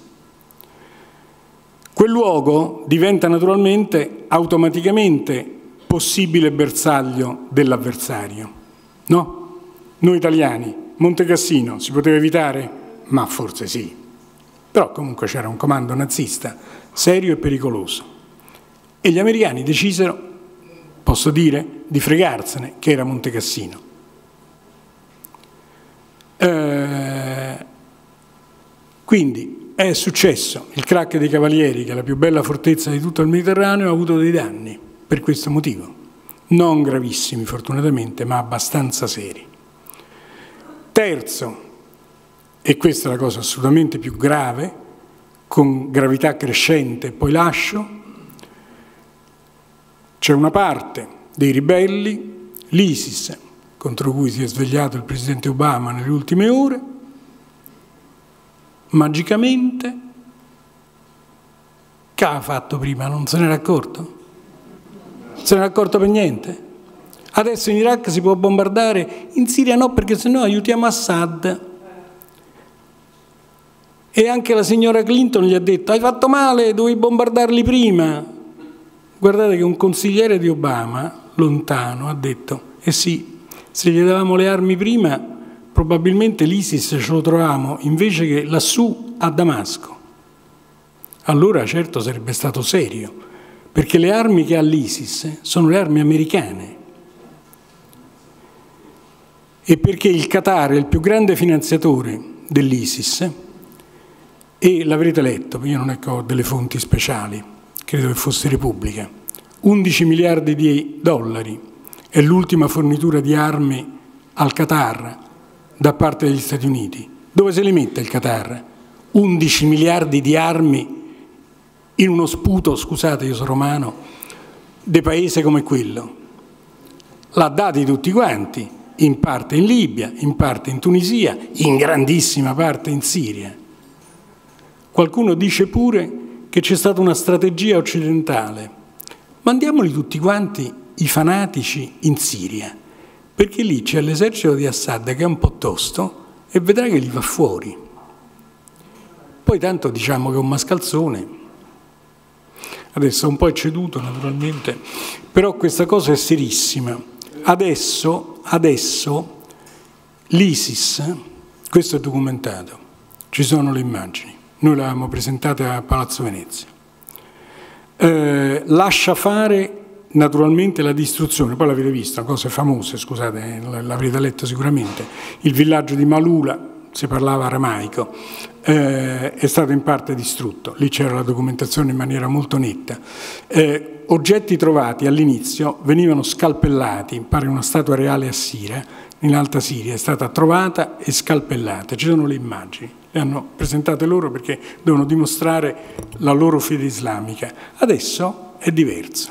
quel luogo diventa naturalmente automaticamente possibile bersaglio dell'avversario, no? Noi italiani, Monte Cassino, si poteva evitare? Ma forse sì. Però comunque c'era un comando nazista serio e pericoloso. E gli americani decisero, posso dire, di fregarsene che era Monte Cassino. Eh, Quindi è successo il crack dei Cavalieri, che è la più bella fortezza di tutto il Mediterraneo, ha avuto dei danni per questo motivo. Non gravissimi fortunatamente, ma abbastanza seri. Terzo, e questa è la cosa assolutamente più grave, con gravità crescente, poi lascio, c'è una parte dei ribelli, l'ISIS, contro cui si è svegliato il presidente Obama nelle ultime ore, magicamente, che ha fatto prima? Non se n'era accorto? Non se n'era accorto per niente? Adesso in Iraq si può bombardare, in Siria no, perché sennò aiutiamo Assad. E anche la signora Clinton gli ha detto: hai fatto male, dovevi bombardarli prima. Guardate che un consigliere di Obama, lontano, ha detto: eh sì, se gli davamo le armi prima, probabilmente l'ISIS ce lo trovavamo invece che lassù a Damasco. Allora certo sarebbe stato serio, perché le armi che ha l'ISIS sono le armi americane. E perché il Qatar è il più grande finanziatore dell'ISIS, e l'avrete letto, io non è che ho delle fonti speciali, credo che fosse Repubblica, undici miliardi di dollari è l'ultima fornitura di armi al Qatar da parte degli Stati Uniti. Dove se li mette il Qatar? undici miliardi di armi in uno sputo, scusate io sono romano, di paese come quello. L'ha dati tutti quanti, in parte in Libia, in parte in Tunisia, in grandissima parte in Siria. Qualcuno dice pure che c'è stata una strategia occidentale. Mandiamoli tutti quanti i fanatici in Siria, perché lì c'è l'esercito di Assad che è un po' tosto e vedrà che gli va fuori. Poi tanto diciamo che è un mascalzone. Adesso un po' è ceduto naturalmente, però questa cosa è serissima. Adesso, adesso l'ISIS, questo è documentato, ci sono le immagini. Noi le avevamo presentate a Palazzo Venezia. Eh, lascia fare naturalmente la distruzione, poi l'avete vista, cose famose, scusate, l'avrete letto sicuramente. Il villaggio di Malula, si parlava aramaico, eh, è stato in parte distrutto, lì c'era la documentazione in maniera molto netta. Eh, oggetti trovati all'inizio venivano scalpellati, pare una statua reale assira, in Alta Siria, è stata trovata e scalpellata, ci sono le immagini. Le hanno presentate loro perché devono dimostrare la loro fede islamica. Adesso è diverso.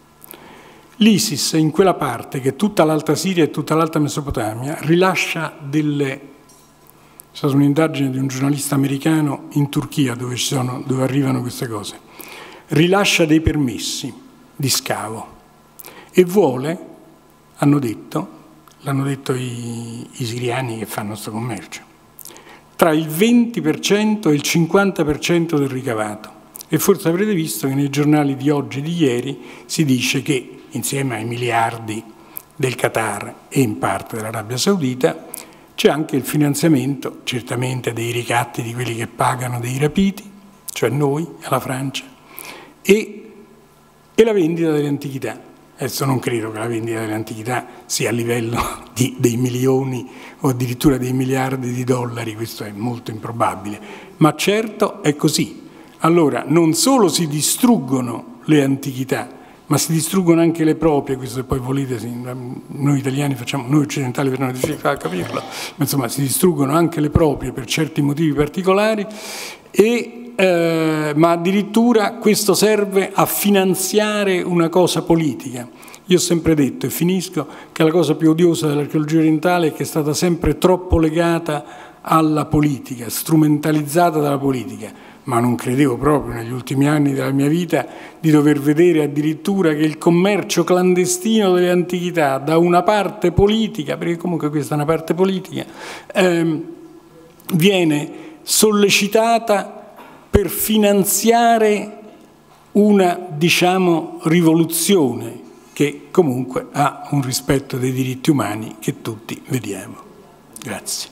L'ISIS in quella parte, che tutta l'Alta Siria e tutta l'Alta Mesopotamia, rilascia delle... C'è stata un'indagine di un giornalista americano in Turchia dove, ci sono, dove arrivano queste cose. Rilascia dei permessi di scavo e vuole, hanno detto, l'hanno detto i, i siriani che fanno questo commercio, tra il venti per cento e il cinquanta per cento del ricavato. E forse avrete visto che nei giornali di oggi e di ieri si dice che insieme ai miliardi del Qatar e in parte dell'Arabia Saudita c'è anche il finanziamento, certamente dei ricatti di quelli che pagano dei rapiti, cioè noi, alla Francia, e, e la vendita delle antichità. Adesso non credo che la vendita delle antichità sia a livello di, dei milioni o addirittura dei miliardi di dollari, questo è molto improbabile, ma certo è così. Allora, non solo si distruggono le antichità, ma si distruggono anche le proprie, questo poi volete, noi italiani facciamo, noi occidentali facciamo difficoltà a capirlo, ma insomma si distruggono anche le proprie per certi motivi particolari, e, eh, ma addirittura questo serve a finanziare una cosa politica. Io ho sempre detto, e finisco, che la cosa più odiosa dell'archeologia orientale è che è stata sempre troppo legata alla politica, strumentalizzata dalla politica. Ma non credevo proprio negli ultimi anni della mia vita di dover vedere addirittura che il commercio clandestino delle antichità da una parte politica, perché comunque questa è una parte politica, ehm, viene sollecitata per finanziare una, diciamo, rivoluzione che comunque ha un rispetto dei diritti umani che tutti vediamo. Grazie.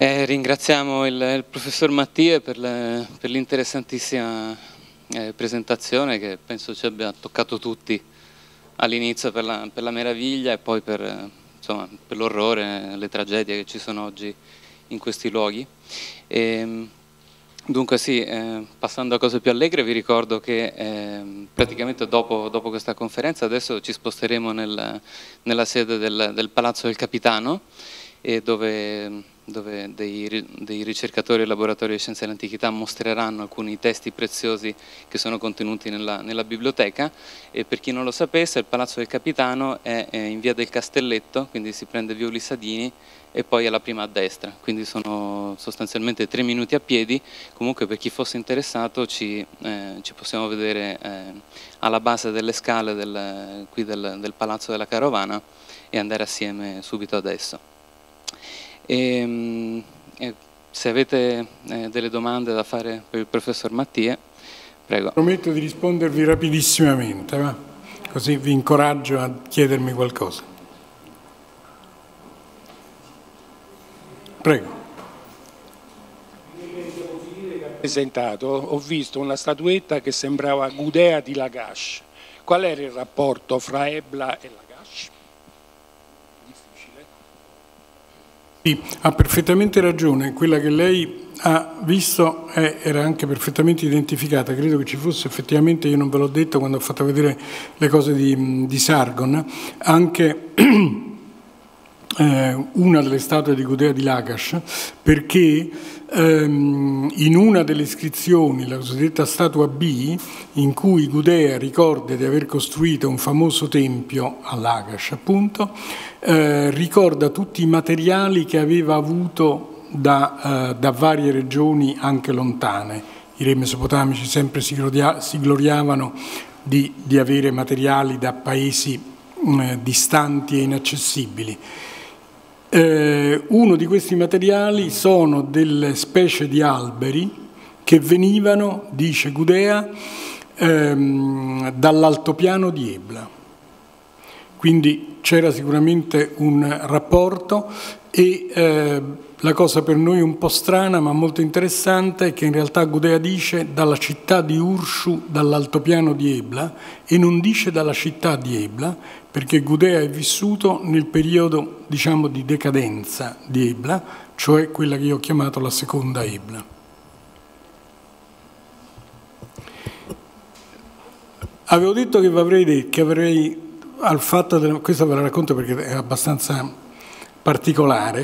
Eh, ringraziamo il, il professor Mattia per, le, per l'interessantissima eh, presentazione che penso ci abbia toccato tutti all'inizio per la, per la meraviglia e poi per, eh, insomma, per l'orrore, le tragedie che ci sono oggi in questi luoghi. E, dunque sì, eh, passando a cose più allegre, vi ricordo che eh, praticamente dopo, dopo questa conferenza adesso ci sposteremo nel, nella sede del, del Palazzo del Capitano, e dove, dove dei, dei ricercatori e laboratori di scienze dell'antichità mostreranno alcuni testi preziosi che sono contenuti nella, nella biblioteca. E per chi non lo sapesse, il Palazzo del Capitano è, è in via del Castelletto, quindi si prende via Ulissadini e poi è la prima a destra, quindi sono sostanzialmente tre minuti a piedi. Comunque per chi fosse interessato ci, eh, ci possiamo vedere eh, alla base delle scale del, qui del, del Palazzo della Carovana e andare assieme subito adesso. E, e se avete eh, delle domande da fare per il professor Mattia, prego. Prometto di rispondervi rapidissimamente, va? Così vi incoraggio a chiedermi qualcosa. Prego. Presentato, ho visto una statuetta che sembrava Gudea di Lagash. Qual era il rapporto fra Ebla e Lagash? Sì, ha perfettamente ragione, quella che lei ha visto è, era anche perfettamente identificata, credo che ci fosse effettivamente, io non ve l'ho detto quando ho fatto vedere le cose di, di Sargon, anche eh, una delle statue di Gudea di Lagash, perché ehm, in una delle iscrizioni, la cosiddetta statua B, in cui Gudea ricorda di aver costruito un famoso tempio a Lagash, appunto, Eh, ricorda tutti i materiali che aveva avuto da, eh, da varie regioni anche lontane. I re mesopotamici sempre si, gloria, si gloriavano di, di avere materiali da paesi eh, distanti e inaccessibili. Eh, uno di questi materiali sono delle specie di alberi che venivano, dice Gudea, ehm, dall'altopiano di Ebla. Quindi c'era sicuramente un rapporto e eh, la cosa per noi un po' strana ma molto interessante è che in realtà Gudea dice dalla città di Urshu, dall'altopiano di Ebla, e non dice dalla città di Ebla, perché Gudea è vissuto nel periodo, diciamo, di decadenza di Ebla, cioè quella che io ho chiamato la seconda Ebla. Avevo detto che avrei detto, che avrei al fatto della, questo ve lo racconto perché è abbastanza particolare.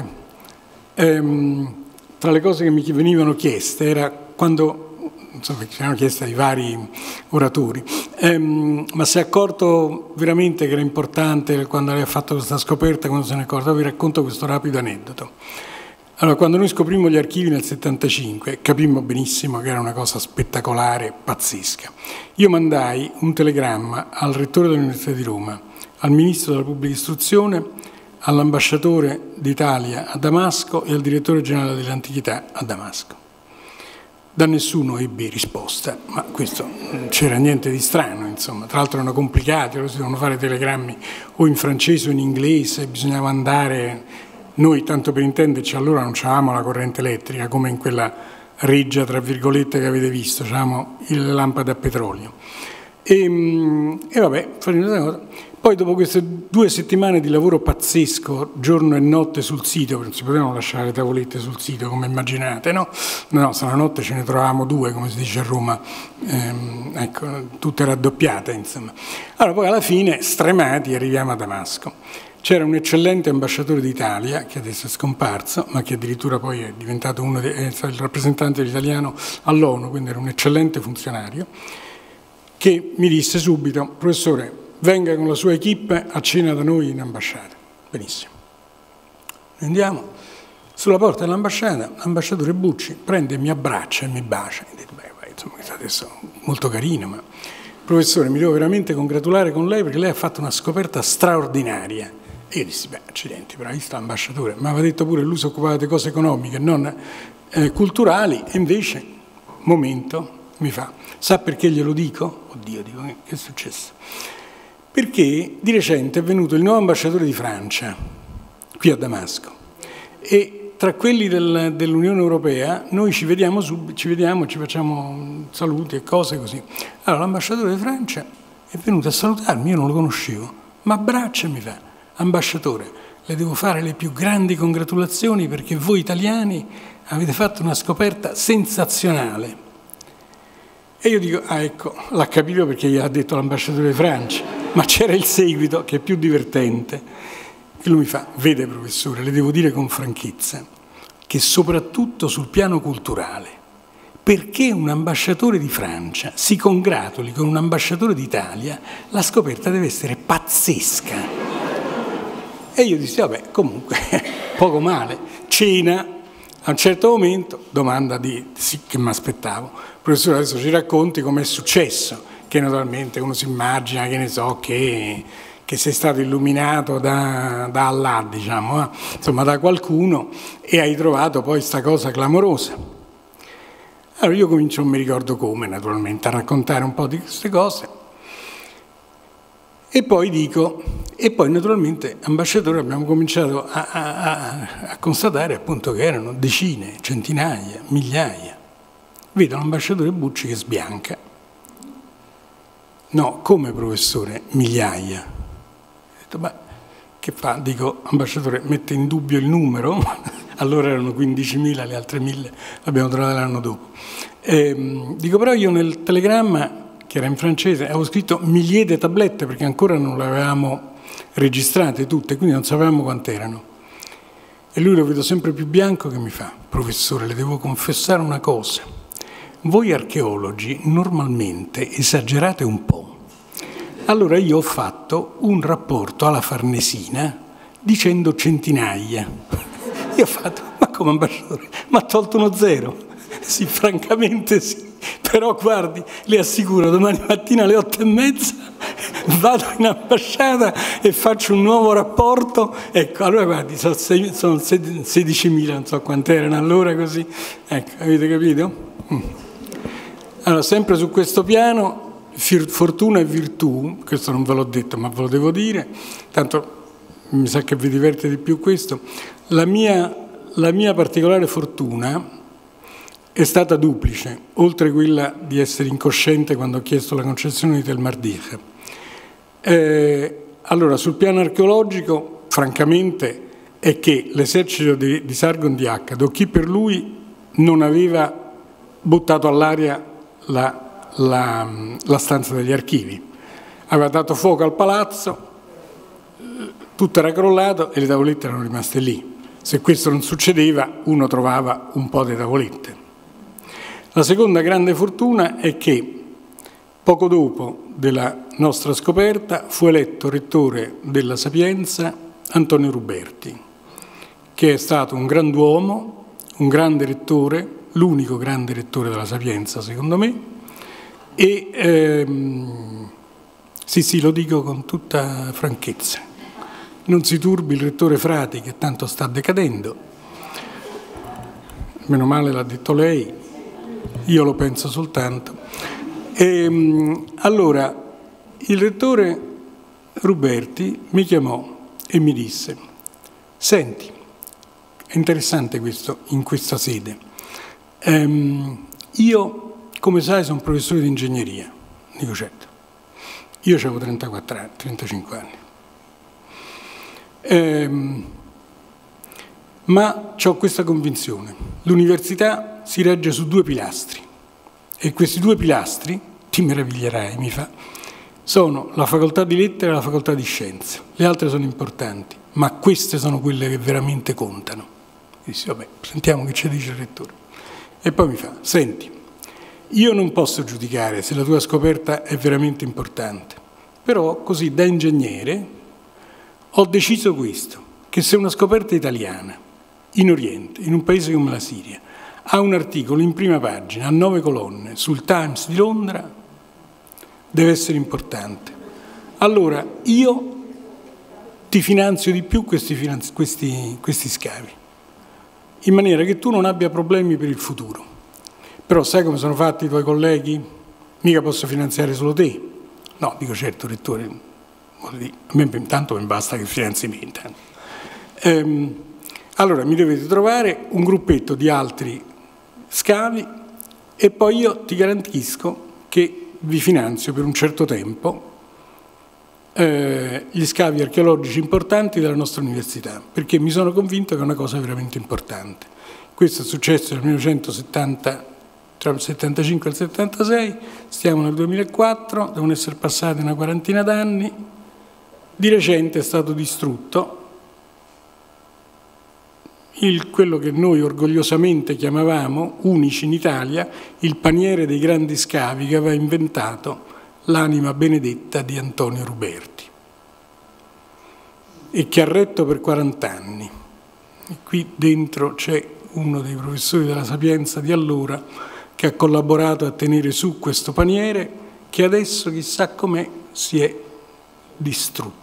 Ehm, tra le cose che mi venivano chieste era quando, insomma, ci erano chieste ai vari oratori, ehm, ma si è accorto veramente che era importante quando lei ha fatto questa scoperta, quando se ne è accorto? Vi racconto questo rapido aneddoto. Allora, quando noi scoprimmo gli archivi nel settantacinque, capimmo benissimo che era una cosa spettacolare, pazzesca. Io mandai un telegramma al rettore dell'Università di Roma, al Ministro della Pubblica Istruzione, all'ambasciatore d'Italia a Damasco e al direttore generale dell'Antichità a Damasco. Da nessuno ebbi risposta, ma questo non c'era niente di strano, insomma. Tra l'altro erano complicati, si devono fare telegrammi o in francese o in inglese, bisognava andare. Noi, tanto per intenderci, allora non avevamo la corrente elettrica, come in quella reggia, tra virgolette, che avete visto, avevamo le lampade a petrolio. E, e vabbè, poi dopo queste due settimane di lavoro pazzesco, giorno e notte sul sito, non si potevano lasciare le tavolette sul sito, come immaginate, no? No, stanotte ce ne trovavamo due, come si dice a Roma, ehm, ecco, tutte raddoppiate, insomma. Allora, poi alla fine, stremati, arriviamo a Damasco. C'era un eccellente ambasciatore d'Italia, che adesso è scomparso, ma che addirittura poi è diventato uno dei, è stato il rappresentante dell'italiano all'ONU, quindi era un eccellente funzionario, che mi disse subito: professore, venga con la sua equipe a cena da noi in ambasciata. Benissimo. Andiamo. Sulla porta dell'ambasciata, l'ambasciatore Bucci prende e mi abbraccia e mi bacia. E dico, beh, beh, insomma, adesso molto carino, ma professore, mi devo veramente congratulare con lei perché lei ha fatto una scoperta straordinaria. E io dissi, beh, accidenti, però visto l'ambasciatore, mi aveva detto pure che lui si occupava di cose economiche, non eh, culturali, e invece, momento, mi fa, sa perché glielo dico? Oddio, dico, che è successo? Perché di recente è venuto il nuovo ambasciatore di Francia, qui a Damasco, e tra quelli del, dell'Unione Europea noi ci vediamo, sub, ci vediamo, ci facciamo saluti e cose così. Allora l'ambasciatore di Francia è venuto a salutarmi, io non lo conoscevo, ma abbraccia e mi fa: ambasciatore, le devo fare le più grandi congratulazioni perché voi italiani avete fatto una scoperta sensazionale. E io dico, ah ecco, l'ha capito perché gli ha detto l'ambasciatore di Francia, ma c'era il seguito che è più divertente. E lui mi fa: vede professore, le devo dire con franchezza che soprattutto sul piano culturale, perché un ambasciatore di Francia si congratuli con un ambasciatore d'Italia, la scoperta deve essere pazzesca. E io dissi, vabbè, comunque, poco male. Cena, a un certo momento, domanda di, sì, che mi aspettavo, professore adesso ci racconti com'è successo, che naturalmente uno si immagina, che ne so, che... che sei stato illuminato da, da Allah, diciamo, eh? insomma da qualcuno, e hai trovato poi sta cosa clamorosa. Allora io comincio, non mi ricordo come, naturalmente, a raccontare un po' di queste cose, e poi dico, e poi naturalmente, ambasciatore, abbiamo cominciato a, a, a, a constatare appunto che erano decine, centinaia, migliaia. Vedo l'ambasciatore Bucci che sbianca. No, come professore, migliaia? Ma che fa? Dico, ambasciatore, mette in dubbio il numero? Allora erano quindicimila, le altre mille l'abbiamo trovate l'anno dopo. E, dico, però io nel telegramma, che era in francese, avevo scritto milliers de tablette perché ancora non le avevamo registrate tutte, quindi non sapevamo quant'erano. E lui lo vedo sempre più bianco che mi fa: professore, le devo confessare una cosa. Voi archeologi normalmente esagerate un po'. Allora io ho fatto un rapporto alla Farnesina dicendo centinaia. Io ho fatto, ma come ambasciatore? Ma ha tolto uno zero? Sì, francamente sì. Però guardi, le assicuro, domani mattina alle otto e mezza vado in ambasciata e faccio un nuovo rapporto. Ecco, allora guardi, sono, sono sedicimila, non so quant'erano allora così. Ecco, avete capito? Allora, sempre su questo piano, fortuna e virtù, questo non ve l'ho detto ma ve lo devo dire, tanto mi sa che vi diverte di più questo, la mia, la mia particolare fortuna è stata duplice, oltre quella di essere incosciente quando ho chiesto la concessione di Tel Mardighe. Eh, allora, sul piano archeologico, francamente, è che l'esercito di, di Sargon di Akkad, chi per lui non aveva buttato all'aria la La, la stanza degli archivi, aveva dato fuoco al palazzo, tutto era crollato e le tavolette erano rimaste lì. Se questo non succedeva, uno trovava un po' di tavolette. La seconda grande fortuna è che poco dopo della nostra scoperta fu eletto rettore della Sapienza Antonio Ruberti, che è stato un grand'uomo, un grande rettore, l'unico grande rettore della Sapienza secondo me. E ehm, sì, sì, lo dico con tutta franchezza, non si turbi il rettore Frati che tanto sta decadendo, meno male l'ha detto lei, io lo penso soltanto. E, allora, il rettore Ruberti mi chiamò e mi disse: senti, è interessante questo in questa sede, ehm, io come sai sono professore di ingegneria. Dico certo, io avevo trentaquattro anni, trentacinque anni, ehm, ma ho questa convinzione, l'università si regge su due pilastri e questi due pilastri, ti meraviglierai, mi fa, sono la facoltà di lettere e la facoltà di scienze, le altre sono importanti, ma queste sono quelle che veramente contano. E dissi, vabbè, sentiamo che ci dice il rettore. E poi mi fa, senti, io non posso giudicare se la tua scoperta è veramente importante, però così da ingegnere ho deciso questo, che se una scoperta italiana in Oriente, in un paese come la Siria, ha un articolo in prima pagina a nove colonne sul Times di Londra, deve essere importante. Allora io ti finanzio di più questi, finanzi, questi, questi scavi, in maniera che tu non abbia problemi per il futuro. Però sai come sono fatti i tuoi colleghi? Mica posso finanziare solo te. No, dico certo, rettore, a me intanto mi basta che finanzi me. Ehm, Allora mi dovete trovare un gruppetto di altri scavi e poi io ti garantisco che vi finanzio per un certo tempo eh, gli scavi archeologici importanti della nostra università, perché mi sono convinto che è una cosa veramente importante. Questo è successo nel millenovecentosettanta, tra il settantacinque e il settantasei, stiamo nel duemilaquattro, devono essere passati una quarantina d'anni, di recente è stato distrutto il, quello che noi orgogliosamente chiamavamo, unici in Italia, il paniere dei grandi scavi che aveva inventato l'anima benedetta di Antonio Ruberti e che ha retto per quaranta anni. E qui dentro c'è uno dei professori della Sapienza di allora che ha collaborato a tenere su questo paniere che adesso chissà com'è si è distrutto.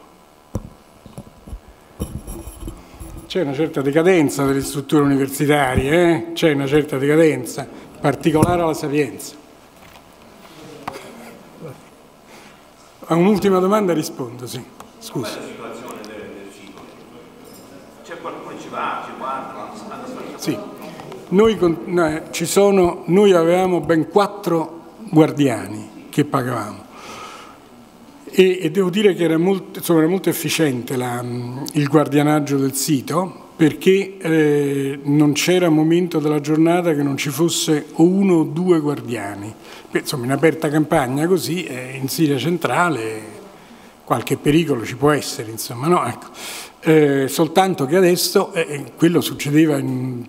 C'è una certa decadenza delle strutture universitarie, eh? C'è una certa decadenza, in particolare alla Sapienza. A un'ultima domanda rispondo, sì. Scusa. Com'è la situazione del, del sito? C'è qualcuno che ci va, ci guarda, hanno sbagliato? Sì. Noi, no, ci sono, noi avevamo ben quattro guardiani che pagavamo. E, e devo dire che era molto, insomma, era molto efficiente la, il guardianaggio del sito, perché eh, non c'era momento della giornata che non ci fosse o uno o due guardiani. Beh, insomma, in aperta campagna così, eh, in Siria centrale, qualche pericolo ci può essere, insomma, no? Ecco. Eh, soltanto che adesso eh, quello succedeva in,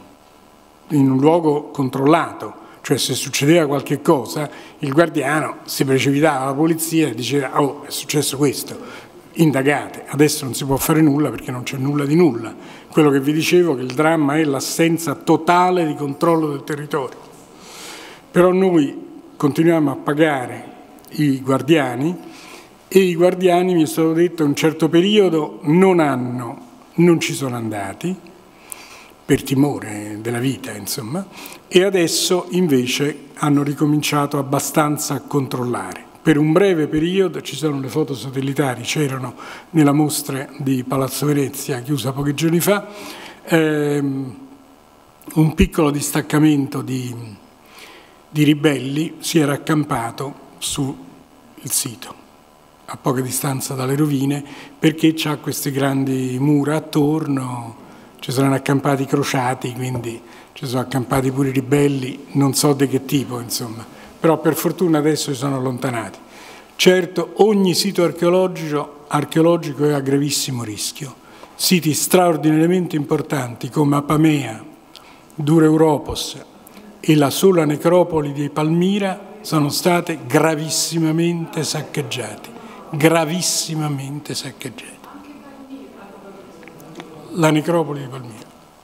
in un luogo controllato. Cioè se succedeva qualche cosa, il guardiano si precipitava alla polizia e diceva oh, è successo questo, indagate, adesso non si può fare nulla perché non c'è nulla di nulla. Quello che vi dicevo che il dramma è l'assenza totale di controllo del territorio. Però noi continuiamo a pagare i guardiani e i guardiani, mi è stato detto, in un certo periodo non hanno, non ci sono andati, per timore della vita, insomma, e adesso invece hanno ricominciato abbastanza a controllare. Per un breve periodo, ci sono le foto satellitari, c'erano nella mostra di Palazzo Venezia, chiusa pochi giorni fa, ehm, un piccolo distaccamento di, di ribelli si era accampato sul sito, a poca distanza dalle rovine, perché c'ha queste grandi mura attorno. Ci sono accampati crociati, quindi ci sono accampati pure i ribelli, non so di che tipo, insomma. Però per fortuna adesso si sono allontanati. Certo, ogni sito archeologico, archeologico è a gravissimo rischio. Siti straordinariamente importanti come Apamea, Dura Europos e la sola necropoli di Palmira sono state gravissimamente saccheggiati. Gravissimamente saccheggiati. La necropoli di Palmira.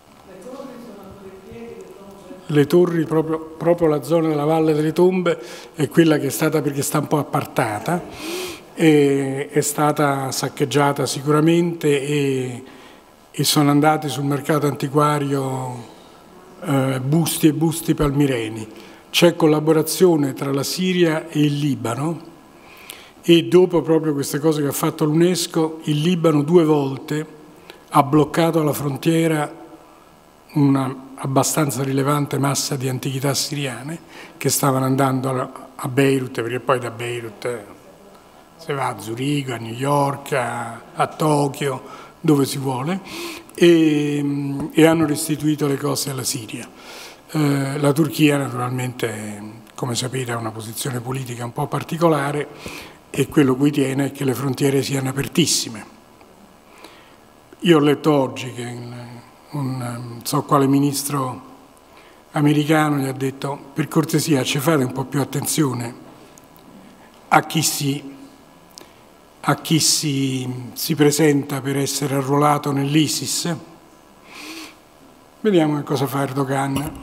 Le torri, proprio, proprio la zona della Valle delle Tombe, è quella che è stata, perché sta un po' appartata, e è stata saccheggiata sicuramente e, e sono andati sul mercato antiquario eh, busti e busti palmireni. C'è collaborazione tra la Siria e il Libano e dopo proprio queste cose che ha fatto l'UNESCO, il Libano due volte ha bloccato alla frontiera una abbastanza rilevante massa di antichità siriane che stavano andando a Beirut, perché poi da Beirut si va a Zurigo, a New York, a, a Tokyo, dove si vuole, e, e hanno restituito le cose alla Siria. Eh, la Turchia naturalmente, come sapete, ha una posizione politica un po' particolare e quello cui tiene è che le frontiere siano apertissime. Io ho letto oggi che un, non so quale ministro americano gli ha detto per cortesia ci fate un po' più attenzione a chi si, a chi si, si presenta per essere arruolato nell'ISIS. Vediamo che cosa fa Erdogan.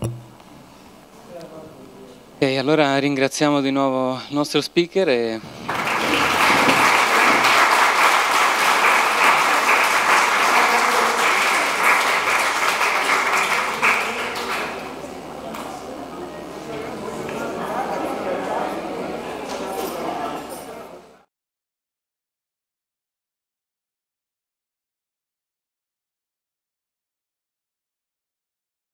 Ok, allora ringraziamo di nuovo il nostro speaker e